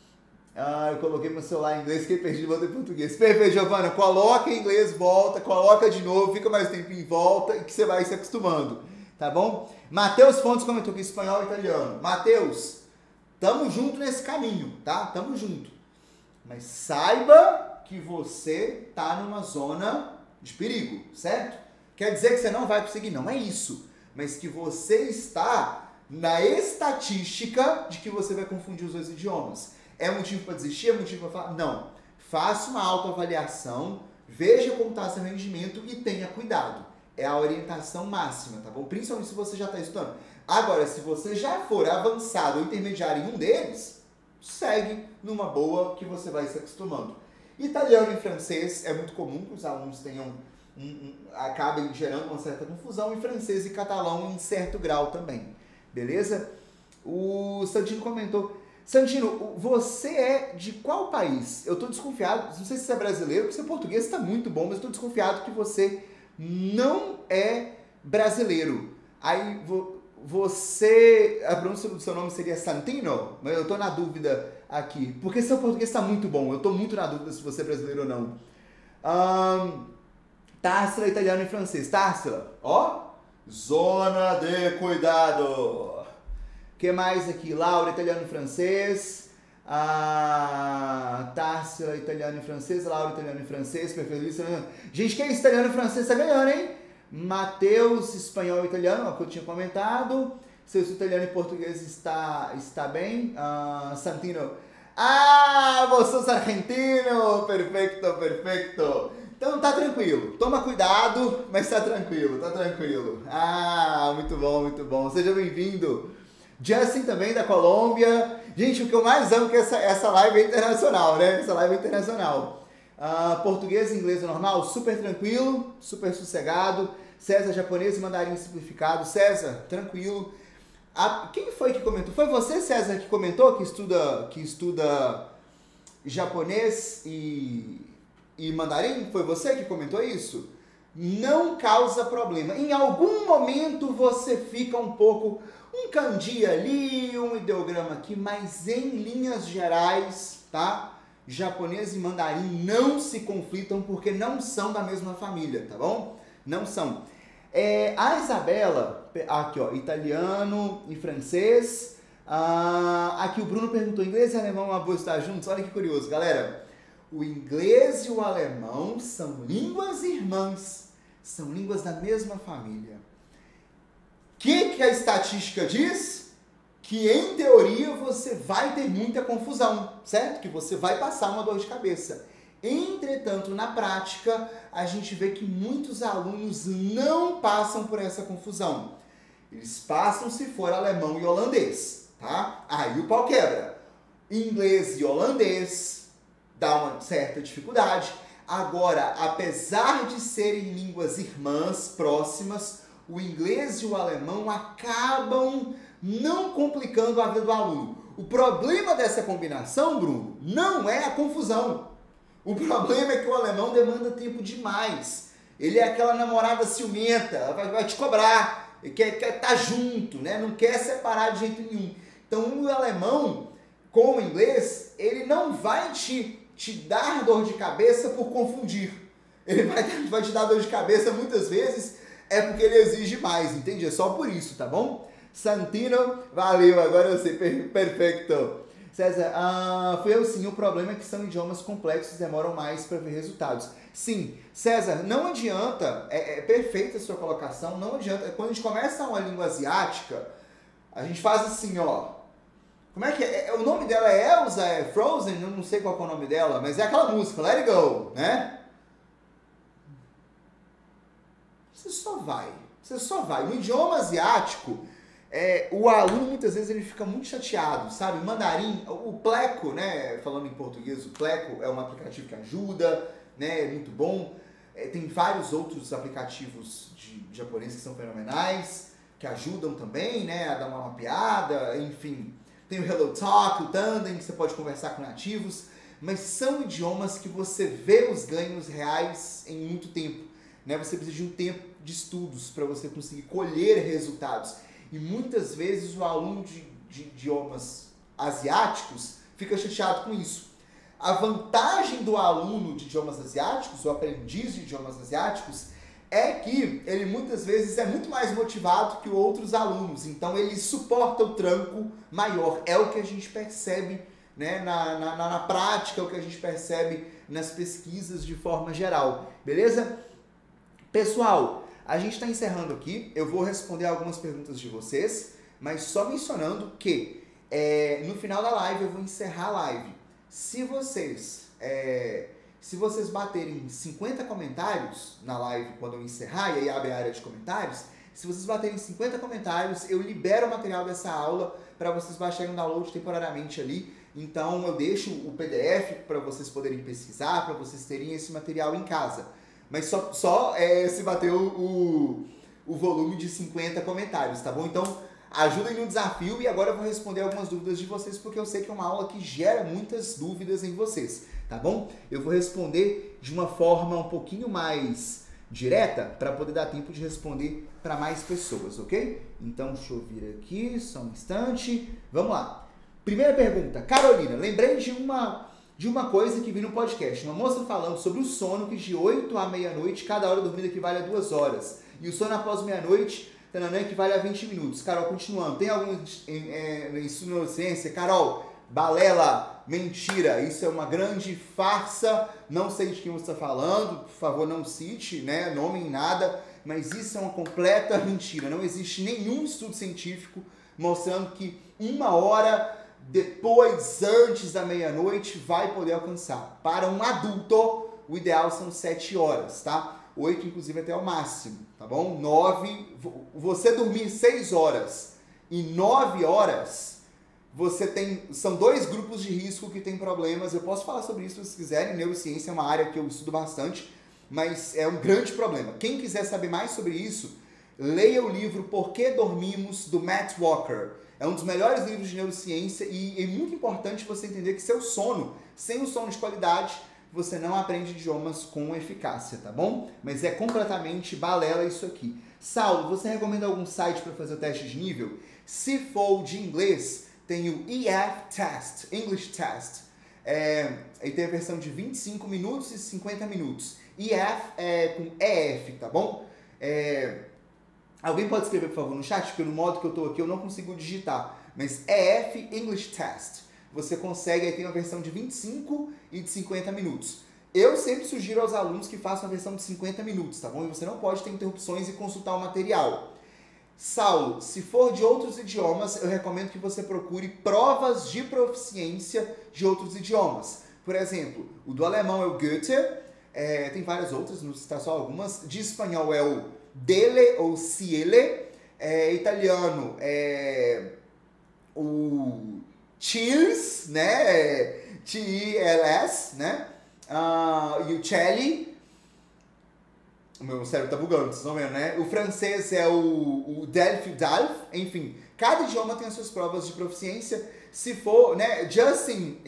Ah, eu coloquei meu celular em inglês, fiquei perdido, voltei em português. Perfeito, Giovana, coloca em inglês, volta, coloca de novo, fica mais tempo em volta e que você vai se acostumando, tá bom? Matheus Fontes comentou que espanhol e italiano. Matheus, tamo junto nesse caminho, tá? Tamo junto. Mas saiba que você tá numa zona de perigo, certo? Quer dizer que você não vai conseguir, não é isso. Mas que você está na estatística de que você vai confundir os dois idiomas. É motivo para desistir? É motivo para falar? Não. Faça uma autoavaliação, veja como está seu rendimento e tenha cuidado. É a orientação máxima, tá bom? Principalmente se você já está estudando. Agora, se você já for avançado ou intermediário em um deles, segue numa boa que você vai se acostumando. Italiano e francês é muito comum que os alunos tenham um, um, acabem gerando uma certa confusão, e francês e catalão em certo grau também. Beleza? O Santino comentou... Santino, você é de qual país? Eu estou desconfiado, não sei se você é brasileiro, porque seu português está muito bom, mas estou desconfiado que você não é brasileiro. Aí você, a pronúncia do seu nome seria Santino? Mas eu estou na dúvida aqui, porque seu português está muito bom, eu estou muito na dúvida se você é brasileiro ou não. Um, Társila, italiano e francês. Társila, ó, zona de cuidado. O que mais aqui? Laura, italiano e francês. Ah, Társila, italiano e francês. Laura, italiano e francês. Perfeito. Gente, quem é esse italiano e francês tá ganhando, hein? Matheus, espanhol e italiano, é o que eu tinha comentado. Seu italiano e português está, está bem. Ah, Santino. Ah, você é argentino. Perfeito, perfeito. Então tá tranquilo. Toma cuidado, mas tá tranquilo, tá tranquilo. Ah, muito bom, muito bom. Seja bem-vindo. Justin também da Colômbia. Gente, o que eu mais amo é que essa, essa live é internacional, né? Essa live é internacional. Uh, português e inglês normal, super tranquilo, super sossegado. César, japonês e mandarim simplificado. César, tranquilo. Ah, quem foi que comentou? Foi você, César, que comentou que estuda, que estuda japonês e, e mandarim? Foi você que comentou isso? Não causa problema. Em algum momento você fica um pouco... Um kanji ali, um ideograma aqui, mas em linhas gerais, tá? Japonês e mandarim não se conflitam porque não são da mesma família, tá bom? Não são. É, a Isabela, aqui ó, italiano e francês. Ah, aqui o Bruno perguntou, inglês e alemão é uma boa estar juntos? Olha que curioso, galera. O inglês e o alemão são línguas irmãs, são línguas da mesma família. O que, que a estatística diz? Que, em teoria, você vai ter muita confusão, certo? Que você vai passar uma dor de cabeça. Entretanto, na prática, a gente vê que muitos alunos não passam por essa confusão. Eles passam se for alemão e holandês, tá? Aí o pau quebra. Inglês e holandês dá uma certa dificuldade. Agora, apesar de serem línguas irmãs, próximas, o inglês e o alemão acabam não complicando a vida do aluno. O problema dessa combinação, Bruno, não é a confusão. O problema é que o alemão demanda tempo demais. Ele é aquela namorada ciumenta, vai, vai te cobrar, quer estar tá junto, né? Não quer separar de jeito nenhum. Então o alemão, com o inglês, ele não vai te, te dar dor de cabeça por confundir. Ele vai, vai te dar dor de cabeça muitas vezes é porque ele exige mais, entende? É só por isso, tá bom? Santino, valeu, agora eu sei, per perfeito. César, ah, foi eu sim, o problema é que são idiomas complexos e demoram mais para ver resultados. Sim, César, não adianta, é, é perfeita a sua colocação, não adianta, quando a gente começa uma língua asiática, a gente faz assim, ó, como é que é? é o nome dela é Elsa, é Frozen, eu não sei qual é o nome dela, mas é aquela música, Let It Go, né? Você só vai, você só vai. No idioma asiático, é, o aluno muitas vezes ele fica muito chateado, sabe? O mandarim, o Pleco, né? Falando em português, o Pleco é um aplicativo que ajuda, né? É muito bom. É, tem vários outros aplicativos de, de japonês que são fenomenais, que ajudam também, né? A dar uma mapeada, enfim. Tem o Hello Talk, o Tandem, que você pode conversar com nativos, mas são idiomas que você vê os ganhos reais em muito tempo. Né? Você precisa de um tempo de estudos para você conseguir colher resultados. E muitas vezes o aluno de, de idiomas asiáticos fica chateado com isso. A vantagem do aluno de idiomas asiáticos, o aprendiz de idiomas asiáticos, é que ele muitas vezes é muito mais motivado que outros alunos. Então ele suporta o tranco maior. É o que a gente percebe, né, na, na, na prática, é o que a gente percebe nas pesquisas de forma geral. Beleza? Pessoal, a gente está encerrando aqui, eu vou responder algumas perguntas de vocês, mas só mencionando que é, no final da live eu vou encerrar a live. Se vocês, é, se vocês baterem cinquenta comentários na live quando eu encerrar, e aí abre a área de comentários, se vocês baterem cinquenta comentários, eu libero o material dessa aula para vocês baixarem o download temporariamente ali. Então eu deixo o P D F para vocês poderem pesquisar, para vocês terem esse material em casa. Mas só, só é, se bater o, o, o volume de cinquenta comentários, tá bom? Então, ajudem no desafio e agora eu vou responder algumas dúvidas de vocês, porque eu sei que é uma aula que gera muitas dúvidas em vocês, tá bom? Eu vou responder de uma forma um pouquinho mais direta, para poder dar tempo de responder para mais pessoas, ok? Então, deixa eu vir aqui, só um instante. Vamos lá. Primeira pergunta. Carolina, lembrei de uma... de uma coisa que vi no podcast, uma moça falando sobre o sono, que de oito à meia-noite, cada hora dormida equivale a duas horas. E o sono após meia-noite, tananã, equivale a vinte minutos. Carol, continuando, tem algum é, isso na neurociência? Carol, balela, mentira, isso é uma grande farsa, não sei de quem você está falando, por favor não cite, né, nome em nada, mas isso é uma completa mentira. Não existe nenhum estudo científico mostrando que uma hora depois, antes da meia-noite, vai poder alcançar. Para um adulto, o ideal são sete horas, tá? oito, inclusive, até o máximo, tá bom? nove, você dormir seis horas e nove horas, você tem, são dois grupos de risco que tem problemas. Eu posso falar sobre isso se vocês quiserem, neurociência é uma área que eu estudo bastante, mas é um grande problema. Quem quiser saber mais sobre isso, leia o livro Por que Dormimos, do Matt Walker. É um dos melhores livros de neurociência e é muito importante você entender que seu sono, sem um sono de qualidade, você não aprende idiomas com eficácia, tá bom? Mas é completamente balela isso aqui. Saulo, você recomenda algum site para fazer o teste de nível? Se for de inglês, tem o E F Test, English Test. É, aí tem a versão de vinte e cinco minutos e cinquenta minutos. E F é com E F, tá bom? É, alguém pode escrever, por favor, no chat? Porque no modo que eu tô aqui eu não consigo digitar. Mas E F English Test. Você consegue, aí tem uma versão de vinte e cinco e de cinquenta minutos. Eu sempre sugiro aos alunos que façam a versão de cinquenta minutos, tá bom? E você não pode ter interrupções e consultar o material. Saulo, se for de outros idiomas, eu recomendo que você procure provas de proficiência de outros idiomas. Por exemplo, o do alemão é o Goethe, é, tem várias outras, não citar só algumas. De espanhol é o Dele ou Ciele, é, italiano é o Chills, né? T I L S, né? Uh, e o Celli. O meu cérebro tá bugando, vocês estão vendo, né? O francês é o, o Delphi Dalf. Enfim, cada idioma tem as suas provas de proficiência. Se for, né? Justin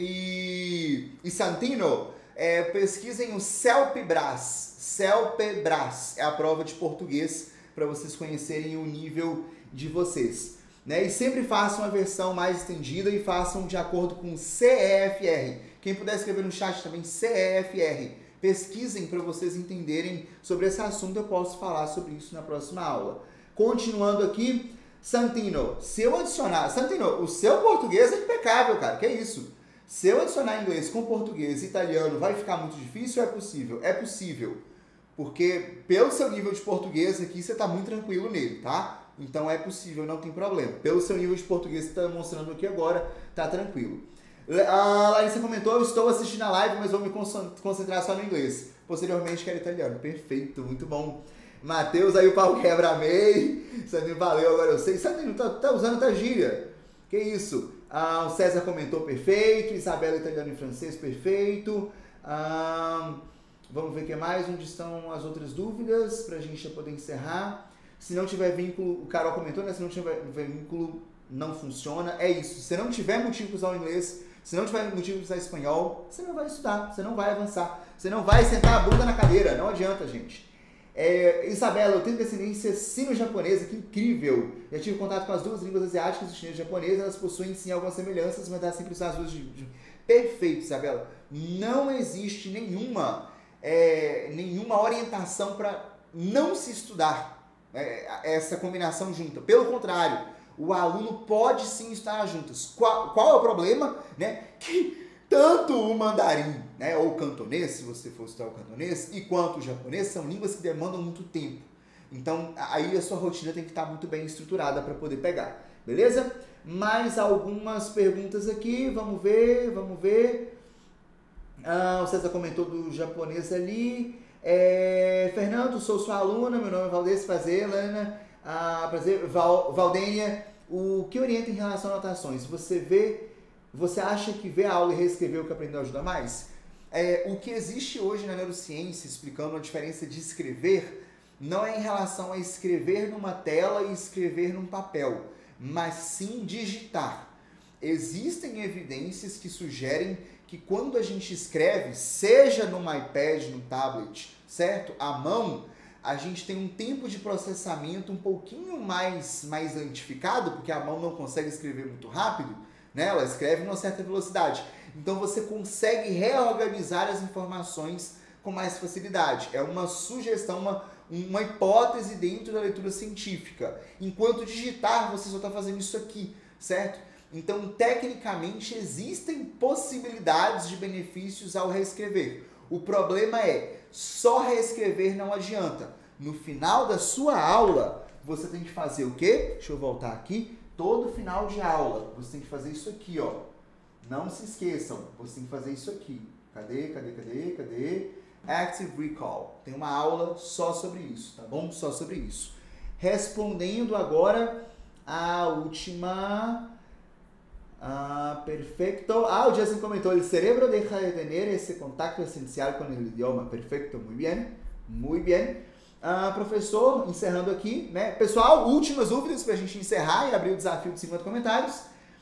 e, e Santino, é, pesquisem o CELPE-BRAS. CELPE-BRAS é a prova de português para vocês conhecerem o nível de vocês. Né? E sempre façam a versão mais estendida e façam de acordo com C E F R. Quem puder escrever no chat também, C E F R. Pesquisem para vocês entenderem sobre esse assunto, eu posso falar sobre isso na próxima aula. Continuando aqui, Santino, se eu adicionar... Santino, o seu português é impecável, cara, que é isso? Se eu adicionar inglês com português e italiano, vai ficar muito difícil ou é possível? É possível, porque pelo seu nível de português aqui, você está muito tranquilo nele, tá? Então é possível, não tem problema. Pelo seu nível de português que você está mostrando aqui agora, tá tranquilo. A Larissa comentou, eu estou assistindo a live, mas vou me concentrar só no inglês. Posteriormente quero italiano. Perfeito, muito bom. Matheus, aí o pau quebra, amei. Sandrinho, valeu, agora eu sei. Sandrinho, tá, tá usando tá gíria. Que isso? Ah, o César comentou, perfeito. Isabela, italiano e francês, perfeito. Ah, vamos ver o que mais, onde estão as outras dúvidas, pra gente já poder encerrar. Se não tiver vínculo, o Carol comentou, né? Se não tiver vínculo, não funciona. É isso. Se não tiver motivo para usar o inglês, se não tiver motivo para usar espanhol, você não vai estudar, você não vai avançar, você não vai sentar a bunda na cadeira. Não adianta, gente. É, Isabela, eu tenho descendência sino-japonesa, que incrível. Já tive contato com as duas línguas asiáticas, o chinês e o japonês, elas possuem sim algumas semelhanças, mas dá sempre usar as duas de, de... Perfeito, Isabela. Não existe nenhuma, é, nenhuma orientação para não se estudar. É, essa combinação junta. Pelo contrário, o aluno pode sim estar juntos. Qual, qual é o problema? Né? Que tanto o mandarim, né, ou o cantonês, se você for estudar o cantonês, e quanto o japonês, são línguas que demandam muito tempo. Então, aí a sua rotina tem que estar muito bem estruturada para poder pegar. Beleza? Mais algumas perguntas aqui. Vamos ver, vamos ver. Ah, o César comentou do japonês ali. É, Fernando, sou sua aluna, meu nome é Valdez Fazela, ah, prazer, Val, Valdênia, o que orienta em relação a anotações? Você vê, você acha que ver a aula e reescrever o que aprendeu ajuda mais? É, o que existe hoje na neurociência, explicando a diferença de escrever, não é em relação a escrever numa tela e escrever num papel, mas sim digitar. Existem evidências que sugerem que quando a gente escreve, seja no iPad, no tablet, certo? À mão, a gente tem um tempo de processamento um pouquinho mais, mais lentificado, porque a mão não consegue escrever muito rápido, né? Ela escreve numa certa velocidade. Então você consegue reorganizar as informações com mais facilidade. É uma sugestão, uma, uma hipótese dentro da leitura científica. Enquanto digitar, você só está fazendo isso aqui, certo? Então, tecnicamente, existem possibilidades de benefícios ao reescrever. O problema é, só reescrever não adianta. No final da sua aula, você tem que fazer o quê? Deixa eu voltar aqui. Todo final de aula, você tem que fazer isso aqui, ó. Não se esqueçam, você tem que fazer isso aqui. Cadê, cadê, cadê, cadê? Active Recall. Tem uma aula só sobre isso, tá bom? Só sobre isso. Respondendo agora a última... Ah, perfecto. Ah, o Jason comentou, el cerebro deja de tener ese contacto esencial con el idioma. Perfecto, muy bien, muy bien. Ah, professor, encerrando aqui, né? Pessoal, últimas dúvidas pra gente encerrar e abrir o desafio de cinquenta comentários.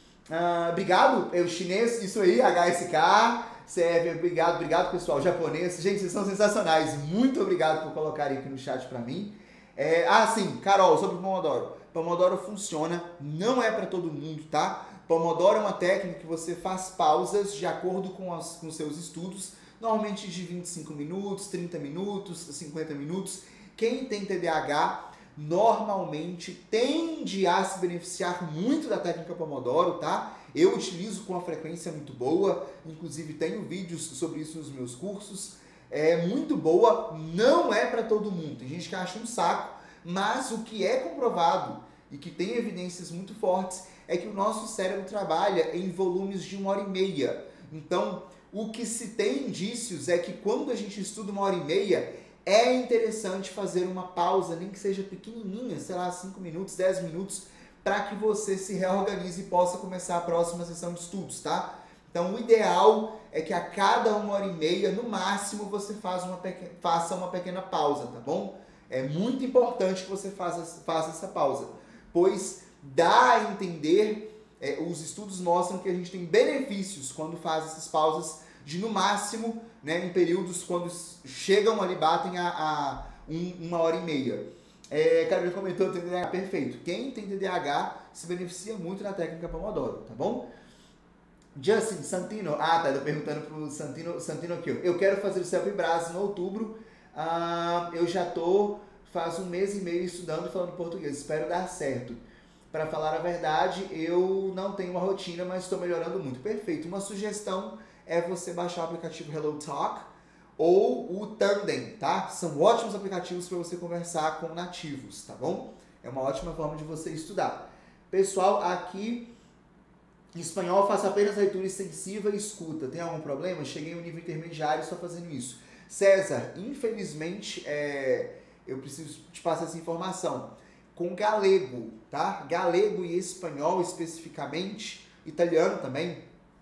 Ah, obrigado, é o chinês, isso aí, H S K, C F, obrigado, obrigado pessoal, japonês. Gente, vocês são sensacionais. Muito obrigado por colocarem aqui no chat pra mim. É, ah, sim, Carol, sobre o Pomodoro. Pomodoro funciona, não é pra todo mundo, tá? Pomodoro é uma técnica que você faz pausas de acordo com os com seus estudos, normalmente de vinte e cinco minutos, trinta minutos, cinquenta minutos. Quem tem T D A H normalmente tende a se beneficiar muito da técnica Pomodoro, tá? Eu utilizo com uma frequência muito boa, inclusive tenho vídeos sobre isso nos meus cursos. É muito boa, não é para todo mundo. Tem gente que acha um saco, mas o que é comprovado e que tem evidências muito fortes é que o nosso cérebro trabalha em volumes de uma hora e meia. Então, o que se tem indícios é que quando a gente estuda uma hora e meia, é interessante fazer uma pausa, nem que seja pequenininha, sei lá, cinco minutos, dez minutos, para que você se reorganize e possa começar a próxima sessão de estudos, tá? Então, o ideal é que a cada uma hora e meia, no máximo, você faz uma pequena, faça uma pequena pausa, tá bom? É muito importante que você faça, faça essa pausa, pois dá a entender, é, os estudos mostram que a gente tem benefícios quando faz essas pausas de, no máximo, né, em períodos quando chegam ali, batem a, a um, uma hora e meia. É, Carolina comentou, T D A H, perfeito. Quem tem T D A H se beneficia muito da técnica Pomodoro, tá bom? Justin, Santino, ah tá, tô perguntando pro Santino, Santino aqui, ó. Eu quero fazer o Self-Brás no outubro, ah, eu já tô, faz um mês e meio estudando e falando português, espero dar certo. Para falar a verdade, eu não tenho uma rotina, mas estou melhorando muito. Perfeito. Uma sugestão é você baixar o aplicativo HelloTalk ou o Tandem, tá? São ótimos aplicativos para você conversar com nativos, tá bom? É uma ótima forma de você estudar. Pessoal, aqui em espanhol faço apenas leitura extensiva e escuta. Tem algum problema? Cheguei ao nível intermediário só fazendo isso. César, infelizmente, é, eu preciso te passar essa informação. Com galego, tá? Galego e espanhol especificamente, italiano também,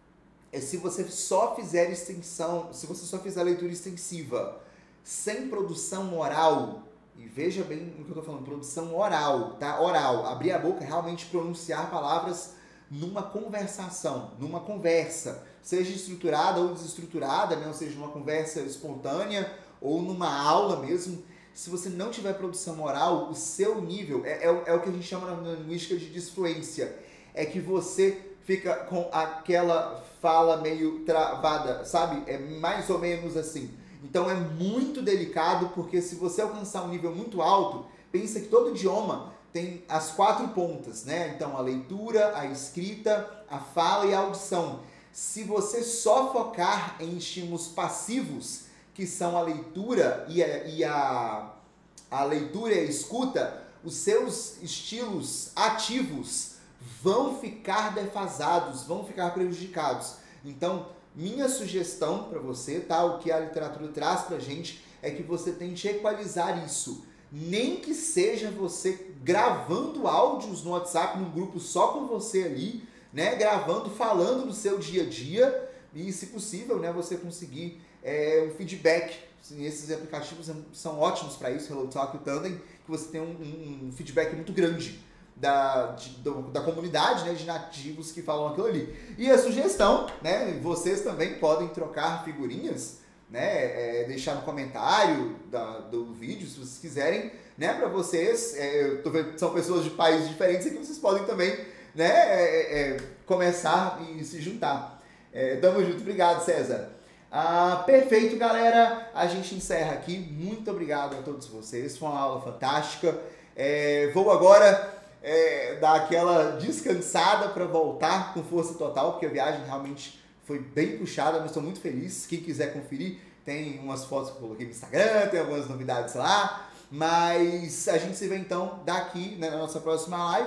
é se você só fizer extensão, se você só fizer leitura extensiva sem produção oral, e veja bem o que eu tô falando, produção oral, tá? Oral, abrir a boca, realmente pronunciar palavras numa conversação, numa conversa, seja estruturada ou desestruturada, né? Ou seja, numa conversa espontânea ou numa aula mesmo. Se você não tiver produção oral, o seu nível, é, é, é o que a gente chama na linguística de disfluência, é que você fica com aquela fala meio travada, sabe? É mais ou menos assim. Então é muito delicado, porque se você alcançar um nível muito alto, pensa que todo idioma tem as quatro pontas, né? Então a leitura, a escrita, a fala e a audição. Se você só focar em estímulos passivos, que são a leitura e a, e a, a leitura e a escuta, os seus estilos ativos vão ficar defasados, vão ficar prejudicados. Então, minha sugestão para você, tá? O que a literatura traz pra gente é que você tente equalizar isso. Nem que seja você gravando áudios no WhatsApp, num grupo só com você ali, né? Gravando, falando no seu dia a dia e, se possível, né, você conseguir é, um feedback. Esses aplicativos são ótimos para isso, HelloTalk e o Tandem, que você tem um, um, um feedback muito grande da, de, da comunidade, né, de nativos que falam aquilo ali. E a sugestão, né, vocês também podem trocar figurinhas, né, é, deixar no comentário da, do vídeo, se vocês quiserem, né, para vocês, é, eu tô vendo, são pessoas de países diferentes aqui, vocês podem também, né, é, é, começar e se juntar. É, tamo junto, obrigado, César. Ah, perfeito, galera, a gente encerra aqui, muito obrigado a todos vocês, foi uma aula fantástica. É, vou agora é, dar aquela descansada para voltar com força total, porque a viagem realmente foi bem puxada, mas estou muito feliz. Quem quiser conferir, tem umas fotos que eu coloquei no Instagram, tem algumas novidades lá. Mas a gente se vê então daqui, né, na nossa próxima live.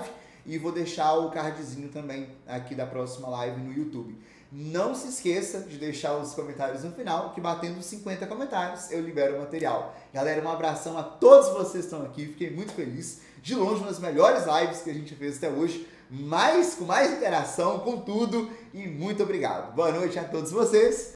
e vou deixar o cardzinho também aqui da próxima live no YouTube. Não se esqueça de deixar os comentários no final, que batendo cinquenta comentários eu libero o material. Galera, um abração a todos vocês que estão aqui, fiquei muito feliz. De longe, uma das melhores lives que a gente fez até hoje, mais, com mais interação, com tudo, e muito obrigado. Boa noite a todos vocês.